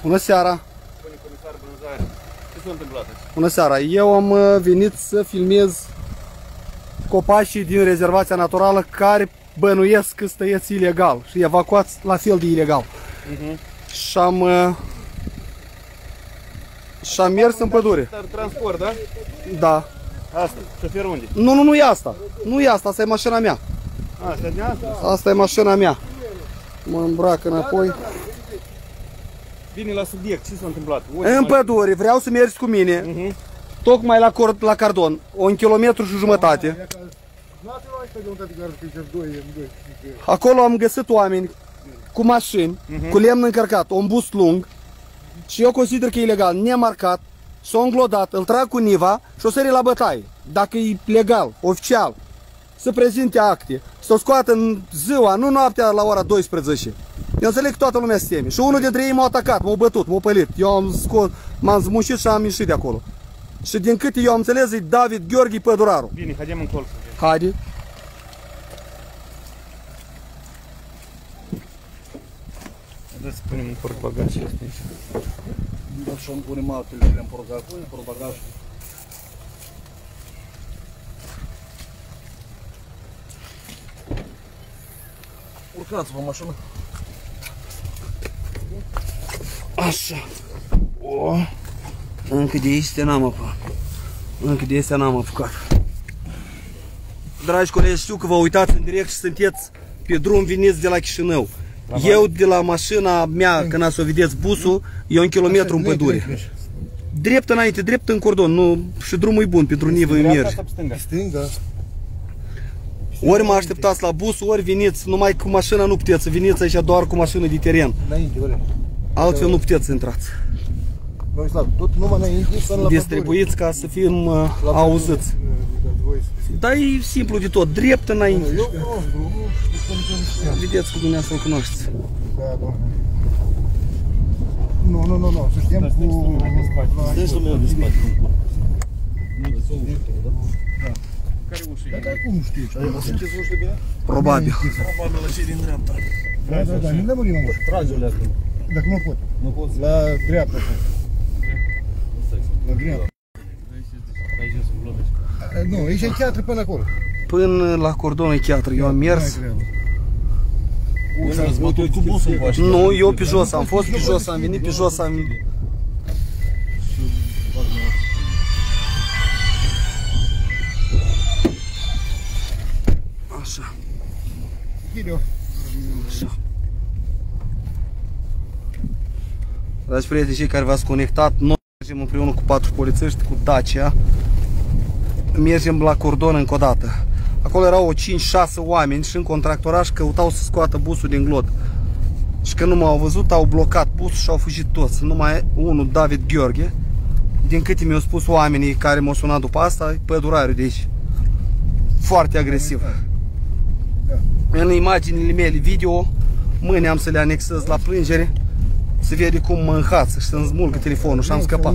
Bună seara! Bună, comisar Brânzare. Ce s-a întâmplat aici? Bună seara! Eu am venit să filmez copașii din rezervația naturală care bănuiesc că stăieți ilegal și evacuați la fel de ilegal. Și am mers în pădure. Transport, da? Da. Asta, șoferul unde? Nu e asta. Nu e asta, asta e mașina mea. Asta e asta? Asta e mașina mea. Mă îmbrac înapoi. Vine la subiect, ce s-a întâmplat? În pădure, vreau să mergi cu mine. Tocmai la cardon, 1,5 km. Acolo am găsit oameni cu mașini, cu lemn încărcat, un bus lung. Și eu consider că e ilegal, nemarcat, s-a înglodat, îl trag cu niva și o sări la bătaie. Dacă e legal, oficial, să prezinte acte, să o scoată în ziua, nu noaptea la ora 12. Eu înțeleg că toată lumea se teme. Și unul dintre ei m-a atacat, m-a bătut, m-a pălit. Eu m-am zmușit și am ieșit de acolo. Și din câte eu am înțeles, e David Gheorghe Păduraru. Bine, haidem în colț. Haide. Haideți să punem în portbagaj și asta aici. Da, și îmi punem altele în portbagaj. Urcați-vă în mașină. Așa. O. Încă de este n-am apucat. Încă de este n-am apucat. Dragi colegi, știu că vă uitați în direct și sunteți pe drum, veniți de la Chișinău. Eu de la mașina mea, când ați o vedeți busul, e 1 km în pădure. Drept înainte, drept în cordon, nu, și drumul e bun, pentru nivă îi merge. Stânga. Ori mă așteptați la bus, ori veniți, numai cu mașina nu puteți, veniți aici doar cu mașină de teren. Înainte, ori. Altfel nu puteți să intrați. Tot numai înainte, până la Distribuiți ca să fim auziți. Dar e simplu de tot, drept înainte. Eu cunosc drumul, Vedeți că dumneavoastră îl cunoașteți. Nu, să știm cu... Stai meu de spate. Care ușă e? Dar cum știi? Sunteți ușă bine? Probabil. Probabil la cei din dreapta. Da, nu lămurim mă. Trage-le acolo. Dacă nu pot. Nu poți? La dreapta. La dreapta. Aici să blodești. Nu, aici e chiatră până acolo. Până la cordonul chiatră, eu am mers. Unde ați bătut cu busul cu așa? Nu, eu pe jos, am fost pe jos, am venit pe jos, am venit. Așa. Video. Așa. Dragi prieteni, cei care v-ați conectat, noi mergem împreună cu 4 polițiști, cu Dacia. Mergem la cordon încă o dată. Acolo erau 5-6 oameni și în contractoraș căutau să scoată busul din glod. Și când nu m-au văzut, au blocat busul și au fugit toți. Numai unul, David Gheorghe. Din câte mi-au spus oamenii care m-au sunat după asta, e pădurariu de aici. Foarte agresiv. În imaginile mele video, mâine am să le anexez la plângere, să vede cum mă înhață și să-mi smulgă telefonul și am scăpat.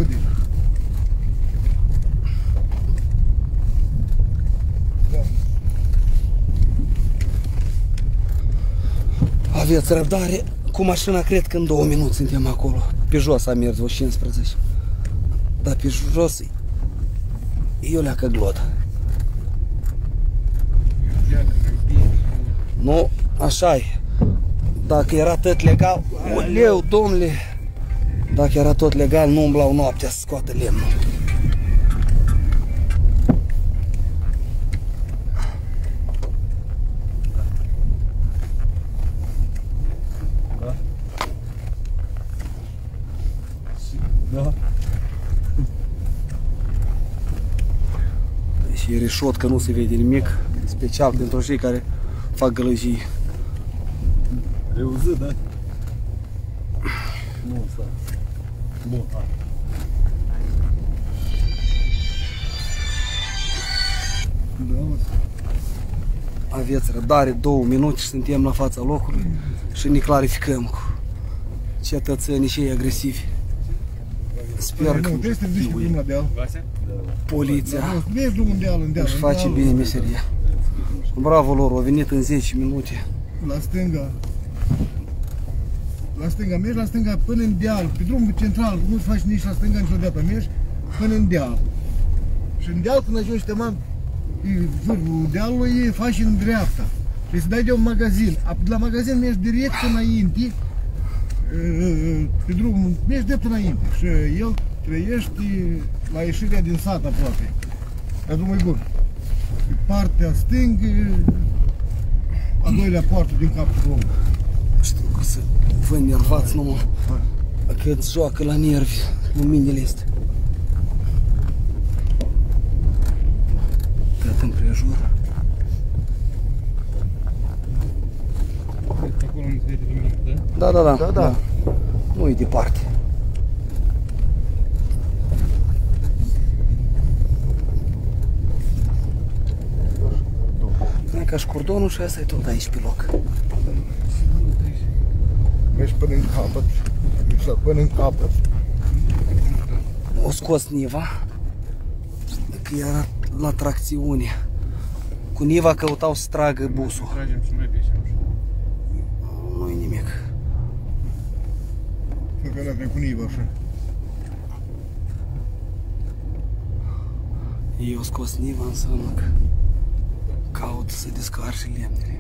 Aveți răbdare, cu mașina cred că în 2 minute suntem acolo. Pe jos am mers vreo 15. Dar pe jos e o leacă glodă. Nu, așa e. Dacă era tot legal, oleu, domnule, dacă era tot legal, nu umblau noaptea să scoată lemnul. Da. Deci e reșot că nu se vede nimic, special pentru cei care fac gălăjii. Reuzit, da? Nu, stai. Bun, hai. Aveți răbdare, 2 minute și suntem la fața locului și ne clarificăm cu cetățenii cei agresivi. Sper că poliția își face bine meseria. Bravo lor, au venit în 10 minute. La stânga. la stânga, mergi la stânga până în deal, pe drumul central, nu faci nici la stânga, nici la dreapta, mergi până în deal. Și în deal, când ajungi tăman, vârful dealului, faci în dreapta. Și să dai de un magazin. De la magazin mergi direct înainte, pe drumul, mergi drept înainte. Și el trăiește la ieșirea din sat aproape. La drumul bun. Pe partea stângă, a doilea poartă din capul drumului. Știu că vă nervați numai că îți joacă la nervi luminile astea. Gata împrejur. Cred că acolo nu se vede nimic, da? Da. Nu e departe. Ca și cordonul și asta e tot aici pe loc. Mergi până în capăt, până în capăt. O scos Niva, că era la tracțiune. Cu Niva căutau să tragă busul. Tragem și noi pe aici. Nu-i nimic. Cred că ăla cu Niva așa. Eu scos Niva, înseamnă că caut să descarce lemnele.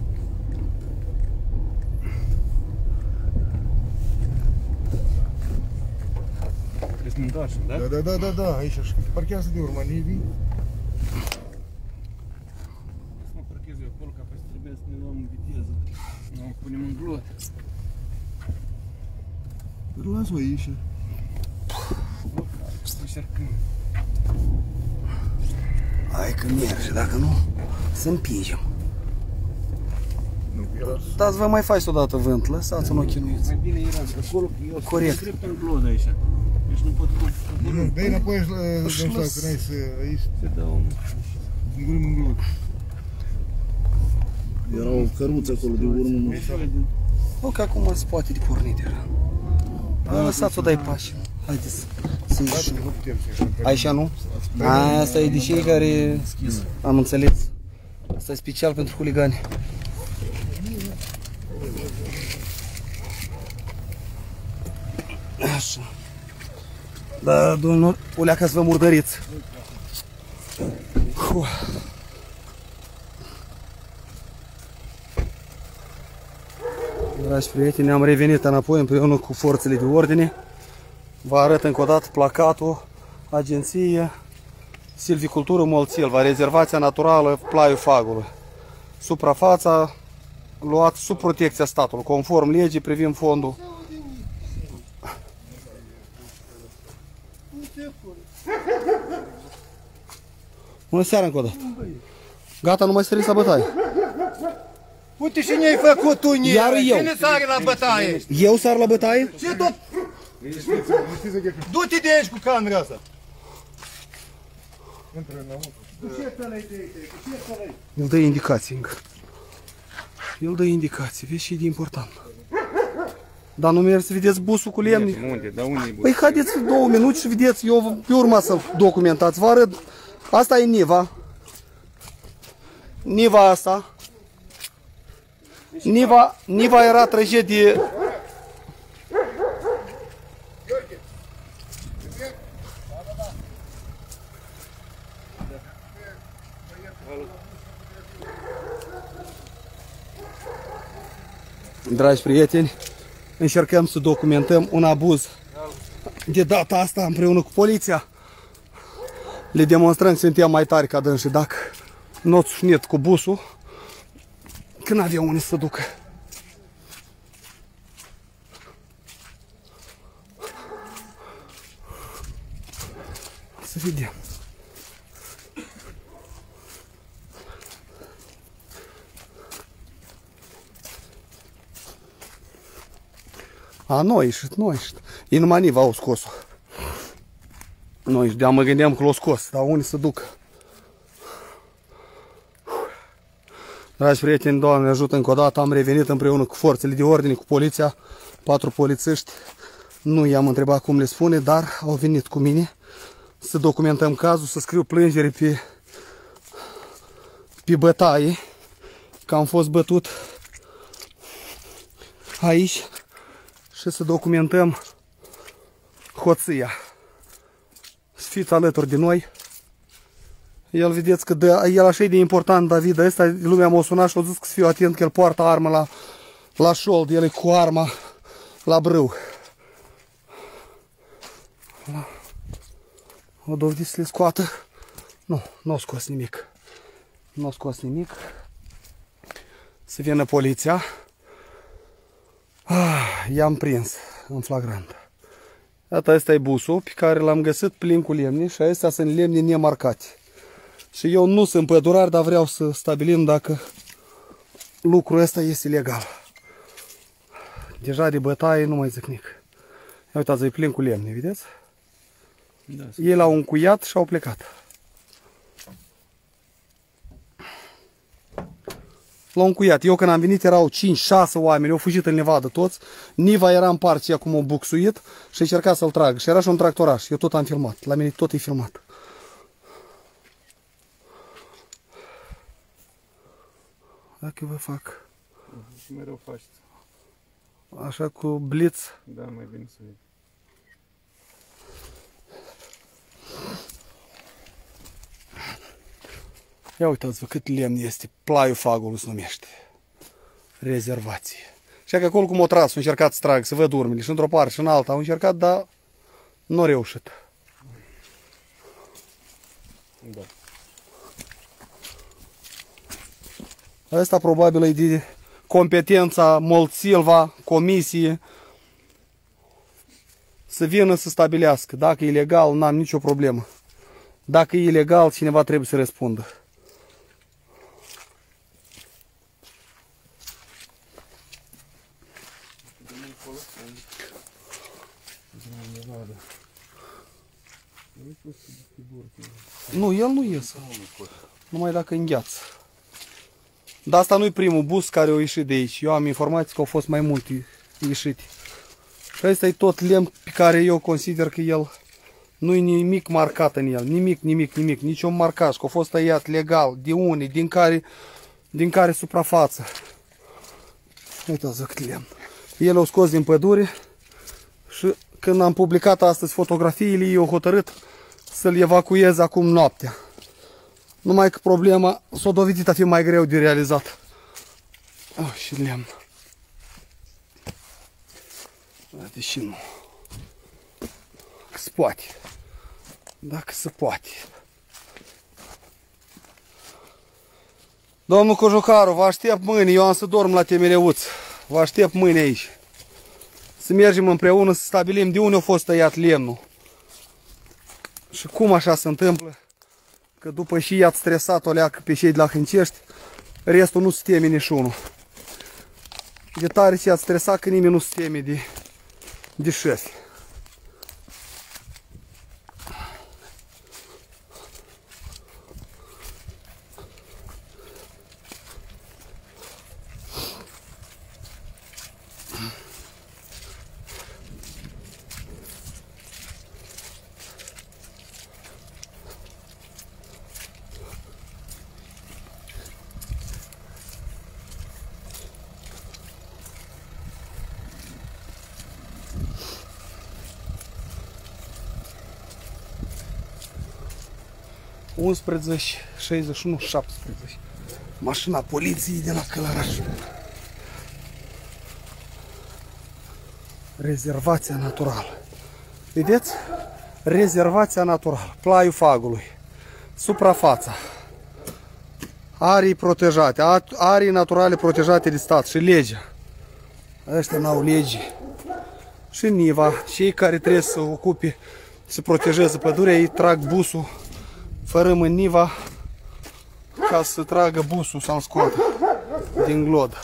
Trebuie să ne întoarcem, da? Da, aici așa. Parchează de urma Nivii. Să mă parchez eu acolo, că apoi trebuie să ne luăm viteză. Nu o punem în glot. Îl las-o aici. Încercăm. Hai că merge, dacă nu, să împingem. Nu, el Dați, vă mai faceți odată vânt, lăsați un ochinuiț. Mai bine era de acolo, că eu Corect. sunt drept în glod aici. Deci nu pot nu, dă-i înapoi și dăm sau când ai să aici. să dau Zângurim în glot. Era o căruță acolo de urmă. O, că acum se poate de pornit deja. Lăsați-o, dai pași. Haideți să ieșim. Nu putem să ieșim. Aici nu? Asta e de cei care... Am înțeles. Asta e special pentru huligani. Așa. Da, domnilor, o leacă să vă murdăriți. Dragi prieteni, am revenit înapoi împreună cu forțele de ordine. Vă arăt încă o dată placatul, agenție, silvicultură Molțilva, rezervația naturală Plaiul Fagului. Suprafața luat sub protecția statului, conform legii privind fondul. Bună seara încă o dată. Gata, nu mai săriți la bătaie. Uite și ne-ai făcut tu, Iar eu. Cine sare la bătaie? Eu sar la bătaie? Ce tot? Du-te de aici cu camera asta. El dă indicații încă. El dă indicații, vezi ce e de important. Dar nu mergi să vedeți busul cu lemni? unde, dar unde e bun? Păi haideți 2 minute și vedeți, eu pe urma să documentați, vă arăt. Asta e Niva. Niva asta. Niva era tragedie. Dragi prieteni, încercăm să documentăm un abuz. De data asta, împreună cu poliția, le demonstrăm că suntem mai tari ca dânsii. Dacă nu ați șnit cu busul, că n-avea unde să ducă. Să vedem. A, noi ieșit. E numai Niva au scos-o. Noi, de-a mă gândeam că l-au scos, dar unde să ducă? Dragi prieteni, Doamne ajută încă o dată, am revenit împreună cu forțele de ordine, cu poliția, 4 polițiști. Nu i-am întrebat cum le spune, dar au venit cu mine să documentăm cazul, să scriu plângere pe bătaie, că am fost bătut aici și să documentăm hoția. Să fiți alături de noi. El, vedeți că el așa e de important, David, ăsta, lumea m-a sunat și a zis că să fiu atent că el poartă armă la șold, el e cu arma la brâu. O dovedit să le scoată. Nu a scos nimic. Nu a scos nimic. Să vină poliția. I-am prins în flagrant. Iată, ăsta e busul pe care l-am găsit plin cu lemne și astea sunt lemne nemarcate. Și eu nu sunt pădurar, dar vreau să stabilim dacă lucrul ăsta este legal. Deja de bătaie nu mai zic nimic. Ia uitați, e plin cu lemne, vedeți? Da, ei l-au încuiat și au plecat. L-au încuiat. Eu când am venit erau 5-6 oameni, au fugit în Nevada toți. Niva era în partea acum, o buxuit și încerca să-l tragă. Și era și un tractoraș. Eu tot am filmat. La mine tot e filmat. Dacă vă fac și mereu faci. așa cu blitz. Da, mai bine să vezi. Ia uitați-vă cât lemn este. Plaiul Fagului se numește. Rezervație. Și că acolo cum o tras, au încercat să trag, să văd urmele. Și într-o parte și în alta au încercat, dar nu au reușit. Da. Asta probabil e de competența Mult Silva, comisie, să vină să stabilească. Dacă e ilegal, n-am nicio problemă. Dacă e ilegal, cineva trebuie să răspundă. Nu, el nu iese. Numai dacă îngheață. Dar asta nu e primul bus care a ieșit de aici. Eu am informații că au fost mai multe ieșite. Și ăsta e tot lemn pe care eu consider că el nu e nimic marcat în el. Nimic. Nici un marcaj. Că a fost tăiat legal. De unde? Din care suprafață. Uitați cât lemn. El o scos din pădure și când am publicat astăzi fotografiile, eu hotărât să-l evacuez acum noaptea. Numai că problema s-a dovedit a fi mai greu de realizat. Și lemn. Deși nu. Că se poate. Dacă se poate. Domnul Cojocaru, vă aștept mâine. Eu am să dorm la Temereuț. Vă aștept mâine aici. Să mergem împreună să stabilim de unde a fost tăiat lemnul. Și cum așa se întâmplă? Că după și i-ați stresat o leacă pe cei de la Hâncești, restul nu se teme nici unul. De tare și i-ați stresat că nimeni nu se teme de șefi. ...11, 61, 17. Mașina poliției de la Călăraș. Rezervația naturală. Vedeți? Rezervația naturală. Plaiul Fagului. Suprafața. Arii protejate. Arii naturale protejate de stat. Și legea. Ăștia n-au legi. Și Niva. Cei care trebuie să ocupe, să protejeze pădurea, ei trag busul. Fărâm în Niva ca să tragă busul să-l scoată din glodă.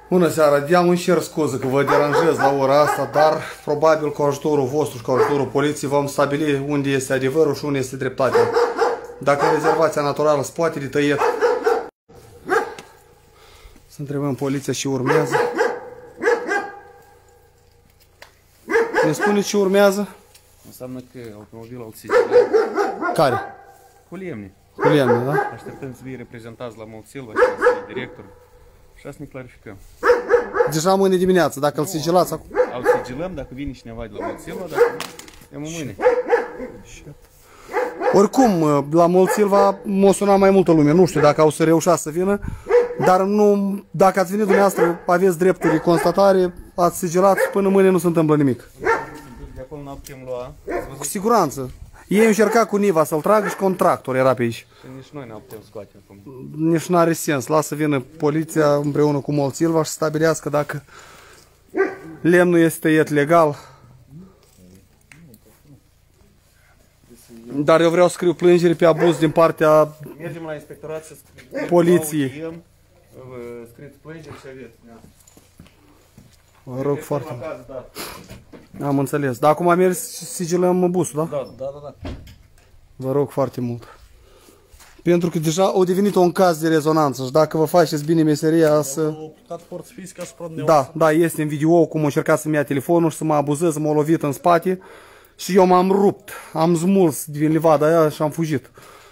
Bună seara, deam îmi cer scuze că vă deranjez la ora asta, dar probabil cu ajutorul vostru și cu ajutorul poliției vom stabili unde este adevărul și unde este dreptatea. Dacă rezervația naturală se poate de tăiet. Să întrebăm poliția și urmează. Ne spune ce urmează? Înseamnă că automobilul al sigilăm. Care? Cu lemne. Cu lemne, da? Așteptăm să fie reprezentați la Mulțilva și să fie director. Și să ne clarificăm. Deja mâine dimineață, dacă îl sigilați acum. Al sigilăm dacă vine cineva de la Mulțilva, dacă nu, mâine. Oricum, la Mulțilva m-a sunat mai multă lume. Nu știu dacă au să reușească să vină, dar nu, dacă ați venit dumneavoastră, aveți drepturi de constatare, ați sigilat și până mâine nu se întâmplă nimic. De acolo n-am putem lua. Cu siguranță. Ei încerca cu Niva să-l tragă și contractor era pe aici. Și nici noi n-am putem scoate acum. Nici n-are sens. Lasă vină poliția împreună cu Mulțilva și să stabilească dacă lemnul este tăiet legal. Dar eu vreau să scriu plângere pe abuz din partea Mergem la inspectorat să scriem. poliției. Scrieți plângeri și aveți. Vă rog foarte mult. Da. Am înțeles. Dar acum mergi și sigilăm busul, da? Da. Vă rog foarte mult. Pentru că deja au devenit un caz de rezonanță și dacă vă faceți bine meseria să... Da, este în video cum a încercat să-mi ia telefonul și să mă abuzeze, m-a lovit în spate și eu m-am rupt, am smuls din livada aia și am fugit.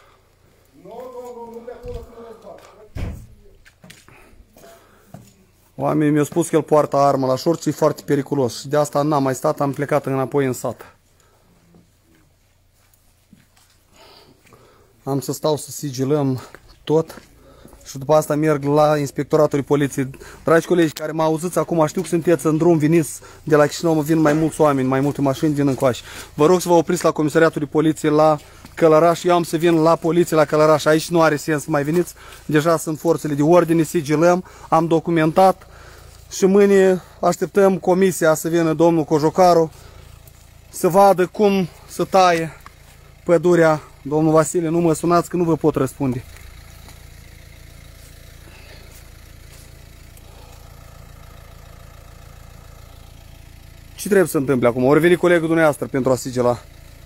Oamenii mi-au spus că el poartă armă la șorț și e foarte periculos și de asta n-am mai stat, am plecat înapoi în sat. Am să stau să sigilăm tot și după asta merg la inspectoratul de poliție. Dragi colegi care mă auziți acum, știu că sunteți în drum, veniți de la Chișinău, vin mai mulți oameni, mai multe mașini vin încoace. Vă rog să vă opriți la comisariatul de poliție la Călăraș, eu am să vin la poliție la Călăraș, aici nu are sens să mai veniți, deja sunt forțele de ordine, sigilăm, am documentat și mâine așteptăm comisia să vină domnul Cojocaru să vadă cum să taie pădurea. Domnul Vasile, nu mă sunați că nu vă pot răspunde. Ce trebuie să se întâmple acum? Ori veni colegul dumneavoastră pentru a sigila.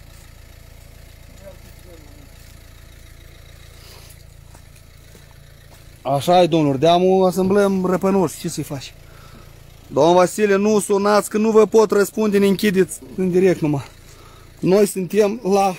Așa e, domnilor, deamul asamblăm răpănoși. Ce să-i faci? Domnul Vasile, nu sunați că nu vă pot răspunde, ne închideți în direct numai. Noi suntem la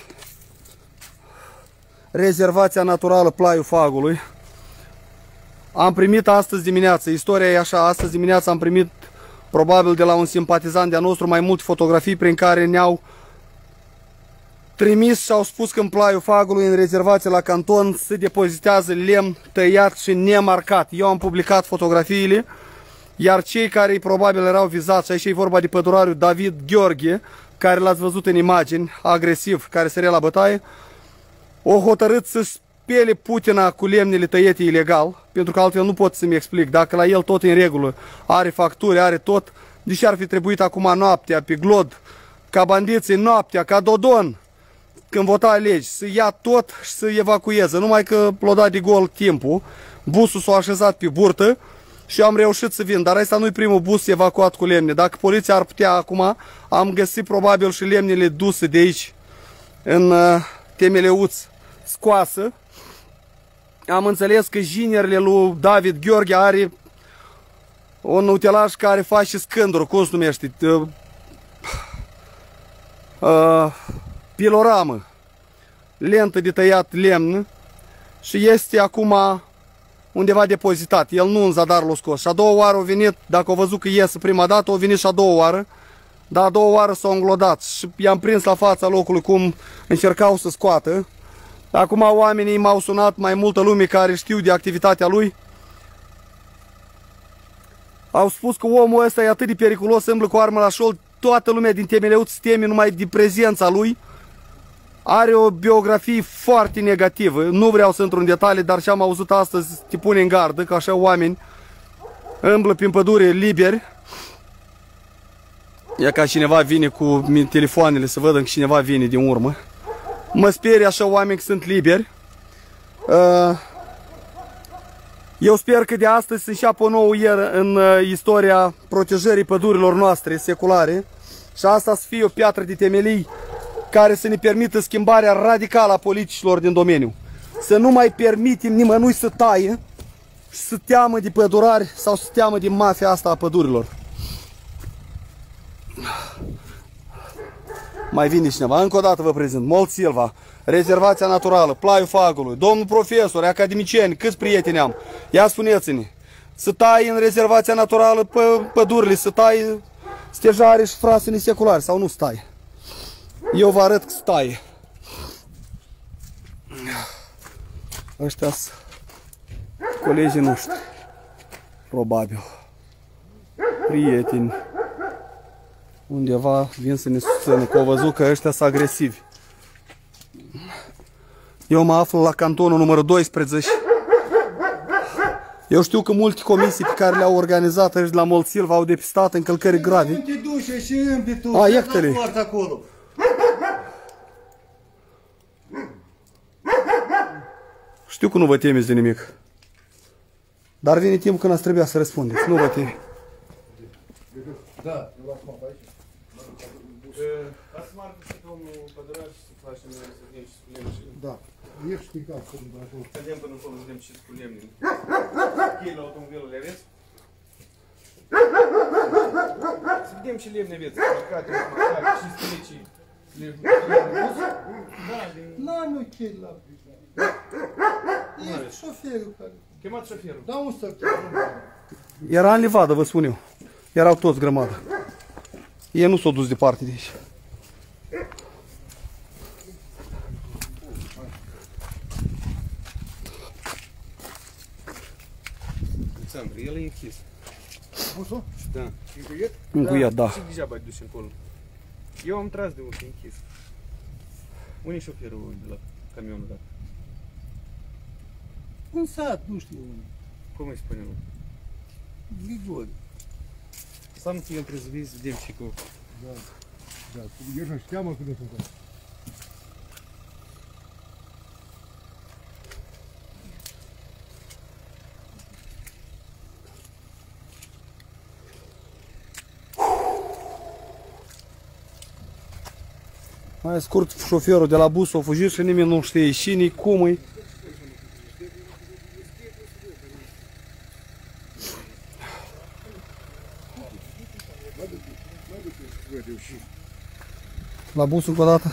rezervația naturală Plaiul Fagului. Am primit astăzi dimineață, istoria e așa, astăzi dimineață am primit probabil de la un simpatizant de-a nostru mai multe fotografii prin care ne-au trimis și au spus că în Plaiul Fagului, în rezervație la canton, se depozitează lemn tăiat și nemarcat. Eu am publicat fotografiile, iar cei care probabil erau vizați, aici e vorba de pădurariul David Gheorghe, care l-ați văzut în imagini, agresiv, care sărea la bătaie, o hotărât să spele Putina cu lemnele tăiete ilegal, pentru că altfel nu pot să-mi explic. Dacă la el tot în regulă, are facturi, are tot, deși ar fi trebuit acum noaptea, pe glod, ca bandiții noaptea, ca Dodon, când vota legi, să ia tot și să evacueze. Numai că l-a dat de gol timpul, busul s-a așezat pe burtă și am reușit să vin. Dar ăsta nu-i primul bus evacuat cu lemne. Dacă poliția ar putea acum, am găsit probabil și lemnele duse de aici, în Temeleuț, scoasă. Am înțeles că jinerile lui David Gheorghe are un utilaj care face scândură, cum se numește? Piloramă, lentă de tăiat lemn și este acum undeva depozitat. El nu în zadar l-a scos. Și a doua oară a venit, dacă a văzut că iese prima dată, a venit și a doua oară. Dar a doua oară s-a înglodat și i-am prins la fața locului cum încercau să scoată. Acum oamenii m-au sunat, mai multă lume care știu de activitatea lui. Au spus că omul ăsta e atât de periculos, îmblă cu armă la șold. Toată lumea din Temeleuț se teme numai de prezența lui. Are o biografie foarte negativă. Nu vreau să intru în detalii, dar ce am auzit astăzi te pune în gardă, că așa oameni îmblă prin pădure liberi. E ca cineva vine cu telefoanele să vadă că cineva vine din urmă. Mă sperie așa oameni că sunt liberi. Eu sper că de astăzi se înceapă o nouă eră în istoria protejării pădurilor noastre seculare și asta să fie o piatră de temelii care să ne permită schimbarea radicală a politicilor din domeniu. Să nu mai permitem nimănui să taie și să teamă de pădurari sau să teamă de mafia asta a pădurilor. Mai vine cineva. Încă o dată vă prezint. Mol Silva, rezervația naturală, Plaiul Fagului, domnul profesor, academicieni, câți prieteni am? Ia spuneți-ne, să tai în rezervația naturală pădurile, să tai stejare și frasele seculare sau nu stai? Eu vă arăt că stai. Ăștia sunt colegii noștri, probabil, prieteni. Undeva vin să ne susțină, că au văzut că ăștia sunt agresivi. Eu mă aflu la cantonul numărul 12. Eu știu că multe comisii pe care le-au organizat aici de la Mol Silva au depistat încălcări grave. Nu te duce și împi tu, A, iată-le. acolo. Știu că nu vă temeți de nimic. Dar vine timpul când ați trebuia să răspundeți. Nu vă teme. Da. Ați marcat și domnul pădurar și să facem să vedem și cu lemn și... Da. Ești pe cap, până acolo. Să vedem până acolo, să vedem și cu lemn. Chei la automobilul le aveți? Să vedem ce lemne aveți. Măcate, și strecii. N-am eu chei la... Ești șoferul care... Chemați șoferul. Da, un să chem. Era în livadă, vă spun eu. Erau toți grămadă. Ei nu s-au dus departe de aici. Alexandru, el e închis. Busul? Da. Încuiet? Încuiat, da. Și degeaba îi duci încolo. Eu am tras de uși închis. Unde e șoferul de la camionul dat? Un sat, nu știu. Cum îi spune lui? Grigori. Să nu fie întrezăviți, vedem și cu... Da. Da. Eu nu știam cât de sunt. Mai scurt, șoferul de la bus a fugit și nimeni nu știe cine, cum e. La bus încă o dată.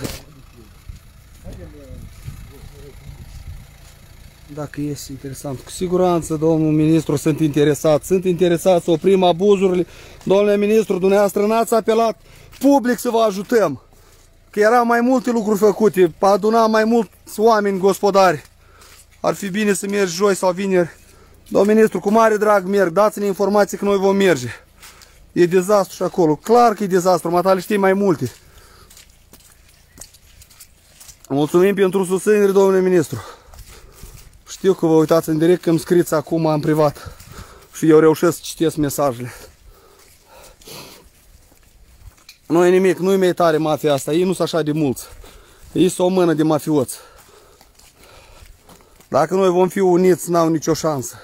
Dacă este interesant, cu siguranță, domnul ministru, sunt interesați să oprim abuzurile. Domnule ministru, dumneavoastră n-ați apelat public să vă ajutăm. Că erau mai multe lucruri făcute, aduna mai mulți oameni gospodari. Ar fi bine să mergi joi sau vineri. Domnul ministru, cu mare drag merg, dați-ne informații că noi vom merge. E dezastru și acolo, clar că e dezastru, matale știi mai multe. Mulțumim pentru susținere, domnule ministru. Știu că vă uitați în direct, că îmi scrieți acum în privat. Și eu reușesc să citesc mesajele. Nu e nimic, nu-i mai tare mafia asta, ei nu sunt așa de mulți. Ei sunt o mână de mafioți. Dacă noi vom fi uniți, n-au nicio șansă.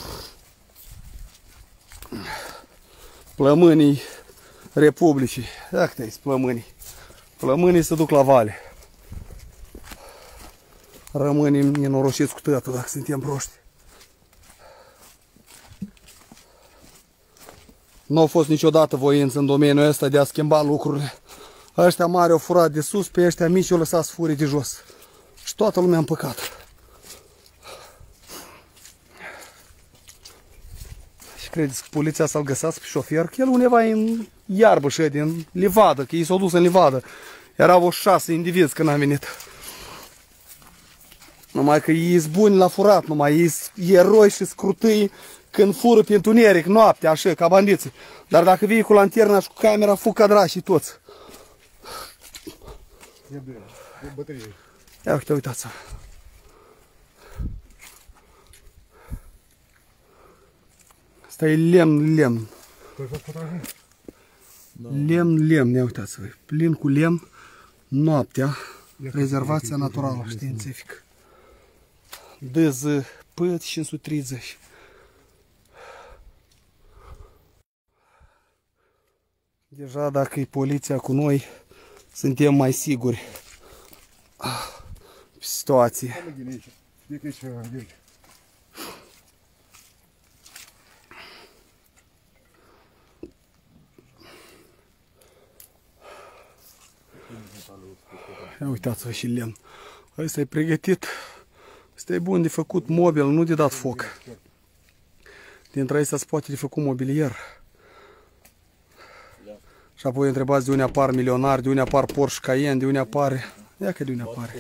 Plămânii Republicii. Dacă te-ai plămânii. Plămânii se duc la vale. Rămânem nenorociți cu tătul dacă suntem proști. Nu a fost niciodată voință în domeniul ăsta de a schimba lucrurile. Ăștia mari au furat de sus, pe ăștia mici au lăsat să fure de jos. Și toată lumea în păcat. Și credeți că poliția să-l găsească pe șofer? Că el undeva e în iarbă și din livadă, că ei s-au dus în livadă. Erau o 6 indivizi când am venit. Numai că ei sunt buni la furat, numai ei sunt eroi și scrutâi când fură pe întuneric, noaptea, așa, ca bandiții. Dar dacă vii cu lanterna și cu camera, fug ca drașii toți. E bine, e bătărie. Ia uite, uitați-vă. Asta e lemn. Lemn, ia uitați-vă. Plin cu lemn, noaptea, rezervația naturală științifică. DZ P 530. Deja dacă e poliția cu noi, suntem mai siguri pe situație. Ia uitați-vă și lemn. Ăsta e pregătit. Ăsta e bun de făcut mobil, nu de dat foc. Dintre astea se poate de făcut mobilier. Și apoi întrebați de unde apar milionari, de unde apar Porsche Cayenne, de unde apare... Ia că de unde apare.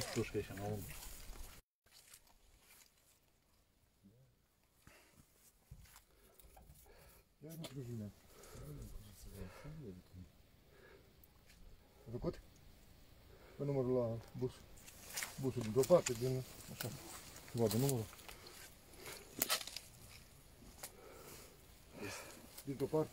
A făcut? Pe numărul la bus. Busul din o parte, din așa. Vadă numărul. Din o parte.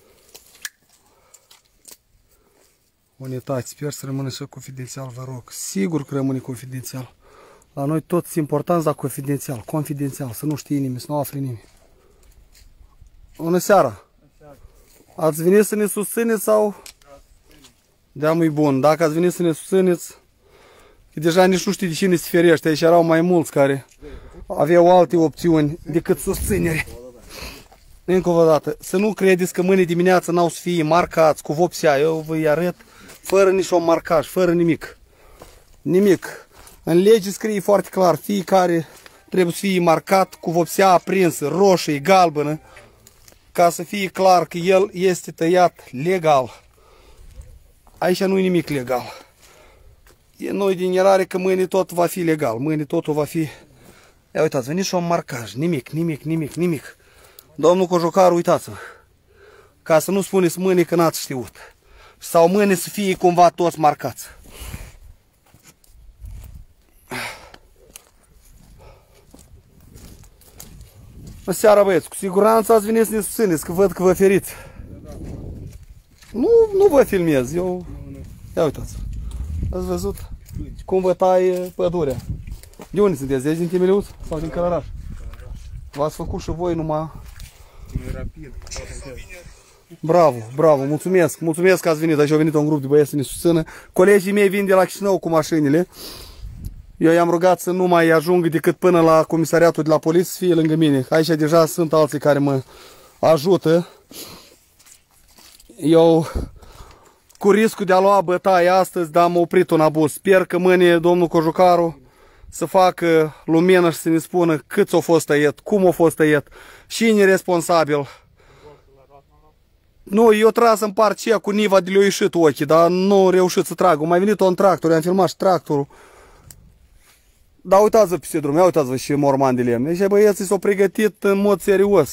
Unitate, sper să rămână și confidențial, vă rog. Sigur că rămâne confidențial. La noi toți importanți, dar confidențial. Confidențial, să nu știe nimeni, să nu afle nimeni. Bună seara! Ați venit să ne susțineți sau... De-am e bun. Dacă ați venit să ne susțineți, că deja nici nu știi de cine se ferește. Aici erau mai mulți care aveau alte opțiuni decât susținere. Încă o dată, să nu credeți că mâine dimineață n-au să fie marcați cu vopsea. Eu vă arăt fără nici un marcaj, fără nimic. Nimic. În lege scrie foarte clar, fiecare trebuie să fie marcat cu vopsea aprinsă, roșie, galbenă, ca să fie clar că el este tăiat legal. Aici nu e nimic legal. E noi din erare că mâine tot va fi legal. Mâine totul va fi... Ia uitați-vă, nici un marcaj. Nimic, nimic, nimic, nimic. Domnul Cojocaru, uitați-vă. Ca să nu spuneți mâine că n-ați știut. Sau mâine să fie cumva toți marcați. Bună seara, băieți. Cu siguranță ați venit să ne susțineți, că văd că vă feriți. Nu vă filmez, eu... Ia uitați. Ați văzut cum vă tai pădurea. De unde sunteți? Deci din Timeliuț sau din Călăraș? V-ați făcut și voi numai... Bravo, bravo, mulțumesc, mulțumesc că ați venit. Aici a venit un grup de băieți să ne susțină. Colegii mei vin de la Chișinău cu mașinile. Eu i-am rugat să nu mai ajung decât până la comisariatul de la poliție să fie lângă mine. Aici deja sunt alții care mă ajută. Eu, cu riscul de a lua bătaie astăzi, dar am oprit un abuz. Sper că mâine domnul Cojocaru să facă lumină și să ne spună cât a fost tăiet, cum a fost tăiet, cine e responsabil. Nu, eu tras în parcea cu niva de le-a ieșit ochii, dar nu au reușit să trag. A mai venit un tractor, i-am filmat și tractorul. Dar uitați-vă pe drum, ia uitați-vă și morman de lemn. Deci băieții s-au pregătit în mod serios.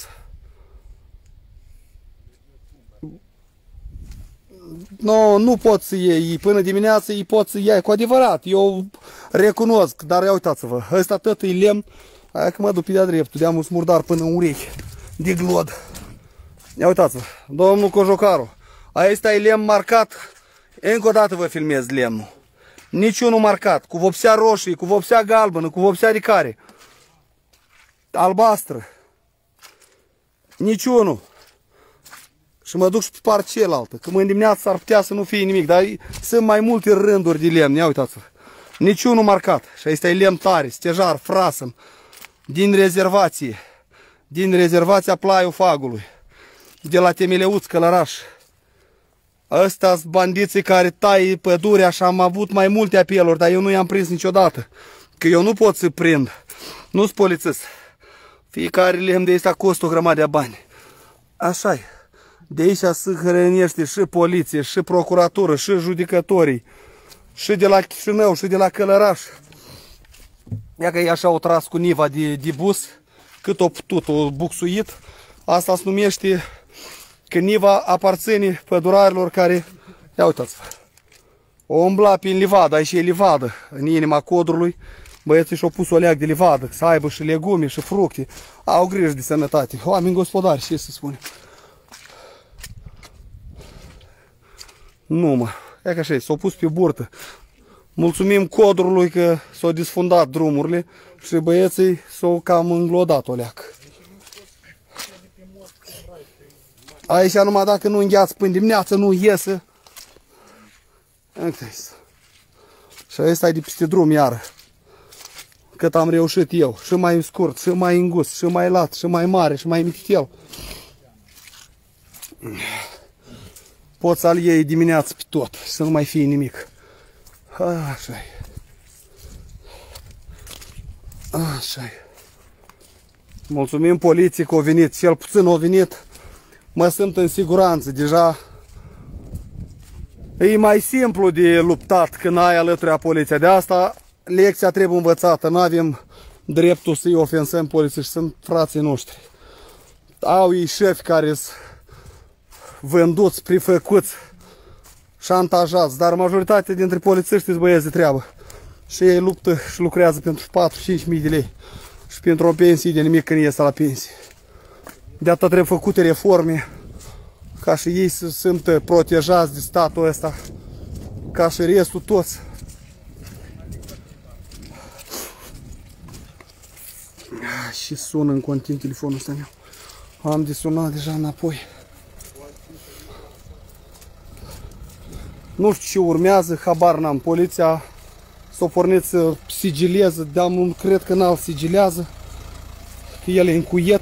Nu pot să iei, până dimineață îi pot să iei, cu adevărat, eu recunosc, dar ia uitați-vă, ăsta tot e lemn, aia că mă duc pe de-a dreptul, de-am un smurdar până în urechi, de glod. Ia uitați-vă, domnul Cojocaru, ăsta e lemn marcat, încă o dată vă filmez lemnul, niciunul marcat, cu vopsea roșie, cu vopsea galbenă, cu vopsea de care, albastră, niciunul. Și mă duc și pe partea cealaltă, că mâine dimineață s-ar putea să nu fie nimic, dar sunt mai multe rânduri de lemn, ia uitați-vă. Niciunul marcat. Și ăsta e lemn tare, stejar, frasăn, din rezervația Plaiul Fagului, de la Temeleuț, Călăraș. Ăsta sunt bandiții care taie pădurea și am avut mai multe apeluri, dar eu nu i-am prins niciodată, că eu nu pot să prind, nu-s polițist. Fiecare lemn de ăsta costă o grămadă de bani. Așa-i. De aici se hrănește și poliție, și procuratură, și judecătorii, și de la Chișinău, și de la Călăraș. Ia că ei așa au tras cu niva de bus, cât o putut, o buxuit. Asta se numește că niva aparține pădurarilor care, ia uitați-vă, o umbla prin livadă, aici e livadă, în inima codrului. Băieții și-au pus o leac de livadă, să aibă și legume, și fructe. Au grijă de sănătate, oameni gospodari, ce să spune. Nu mă, e ca așa, s-au pus pe burtă. Mulțumim codrului că s-au disfundat drumurile și băieții s-au cam înglodat o leacă. Aici numai dacă nu îngheați până dimineață, nu iese. Și ăsta e de peste drum iară. Cât am reușit eu. Și mai scurt, și mai îngust, și mai lat, și mai mare, și mai mititel. Poți să-l iei dimineața pe tot și să nu mai fie nimic. Așa-i. Așa-i. Mulțumim poliției că au venit. Cel puțin au venit. Mă simt în siguranță. Deja e mai simplu de luptat când ai alături a poliția. De asta lecția trebuie învățată. Nu avem dreptul să-i ofensăm polițiști. Sunt frații noștri. Au ei șefi care sunt vânduți, prefăcuți, șantajați. Dar majoritatea dintre polițiști sunt băieți de treabă. Și ei luptă și lucrează pentru 4-5 mii de lei. Și pentru o pensie de nimic când iese la pensie. De atât trebuie făcute reforme ca și ei să simtă protejați de statul ăsta, ca și restul toți. Și sună în continuu telefonul ăsta meu. Am de sunat deja înapoi. Nu știu ce urmează, habar n-am. Poliția s-a pornit să sigileze, dar nu cred că n-al sigilează, că el e încuiet.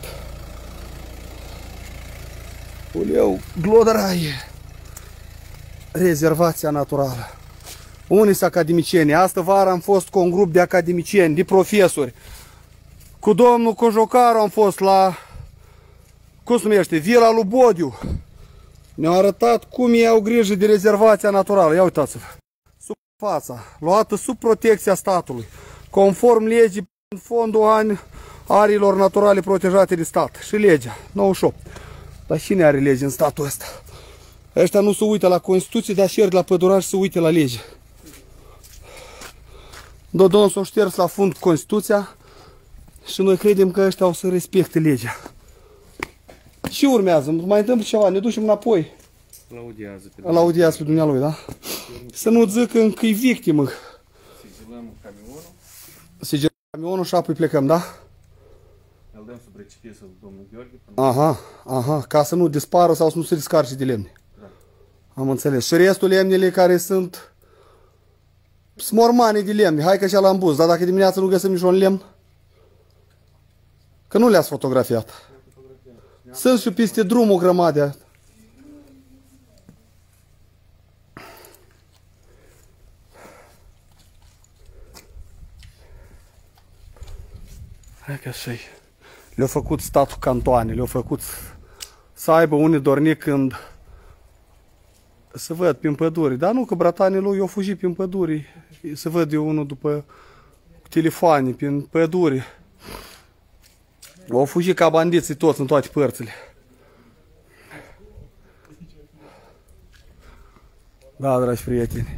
Uleu, glodraie! Rezervația naturală. Unii sunt academicieni. Astă vară am fost cu un grup de academicieni, de profesori. Cu domnul Cojocaru am fost la, cum se numește, Vila lui Bodiu. Ne-au arătat cum ei au grijă de rezervația naturală. Ia uitați-vă. Sub fața, luată sub protecția statului, conform legii în fondul ariilor naturale protejate de stat. Și legea, 98. Dar cine are lege în statul ăsta? Ăștia nu se uită la Constituție, dar și la pădurași se uită la lege. Dodon s-o șters la fund Constituția și noi credem că ăștia o să respecte legea. Ce urmează? Mai întâmplă ceva, ne ducem înapoi. Îl audiază pe dumnealui, da? Să nu zică că e victimă. Sigilăm camionul. Sigilăm camionul și apoi plecăm, da? Îl dăm sub recipisul domnului Gheorghe. Aha, aha, ca să nu dispară sau să nu se descarce de lemne. Da. Am înțeles. Și restul lemnele care sunt smormane de lemne, hai că și la ambuz, dar dacă dimineața nu găsim niciun lemn, că nu le-ați fotografiat. Sunt și peste drum o grămadă. Hai că așa-i. Le-au făcut statul cantoane, le-au făcut să aibă unii dornic când să văd prin păduri. Dar nu că bratanii lui au fugit prin păduri. Se văd eu unul după telefoane, prin păduri. Au fugit ca bandiții toți în toate părțile. Da, dragi prieteni.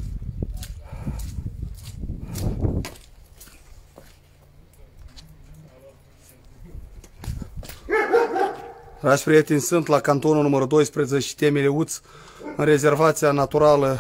Dragi prieteni, sunt la cantonul numărul 12, Temele Uț, în rezervația naturală.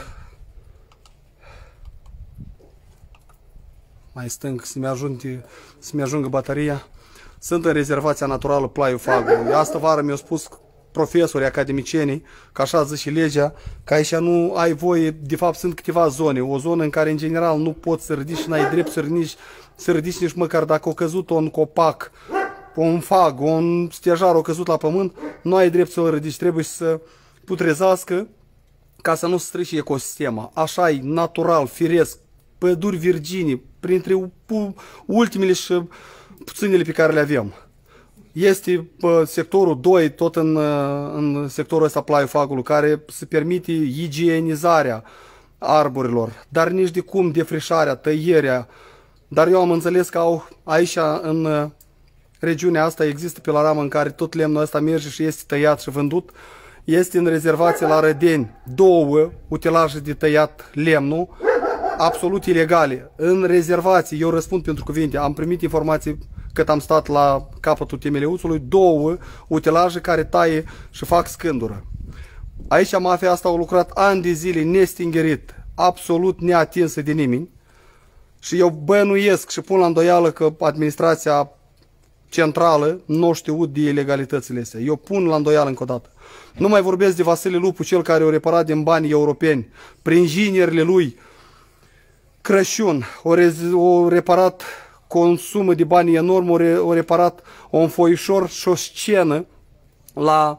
Mai stâng să-mi ajungă bateria. Sunt în rezervația naturală Plaiul Fagului. Astă vară mi-au spus profesorii, academicienii, că așa zice și legea, că aici nu ai voie, de fapt sunt câteva zone. O zonă în care în general nu poți să ridici și n-ai drept să ridici nici măcar dacă a căzut un copac, un fag, un stejar a căzut la pământ, nu ai drept să-l ridici, trebuie să putrezească ca să nu strici ecosistema. Așa e, natural, firesc, păduri virgine, printre ultimele și puținele pe care le avem. Este sectorul 2, tot în sectorul ăsta Plaiul Fagului, care se permite igienizarea arborilor, dar nici de cum defrișarea, tăierea. Dar eu am înțeles că aici, în regiunea asta, există pe la ramă în care tot lemnul ăsta merge și este tăiat și vândut. Este în rezervație la Rădeni 2 utilaje de tăiat lemnul, absolut ilegale. În rezervație, eu răspund pentru cuvinte, am primit informații cât am stat la capătul Temeleuțului, 2 utilaje care taie și fac scândură. Aici mafia asta a lucrat ani de zile nestingerit, absolut neatinsă de nimeni. Și eu bănuiesc și pun la îndoială că administrația centrală nu știut de ilegalitățile astea. Eu pun la îndoială încă o dată. Nu mai vorbesc de Vasile Lupu, cel care o reparat din banii europeni, prin inginerile lui Crăciun, o reparat cu o sumă de bani enorm, o reparat un foișor și o scenă la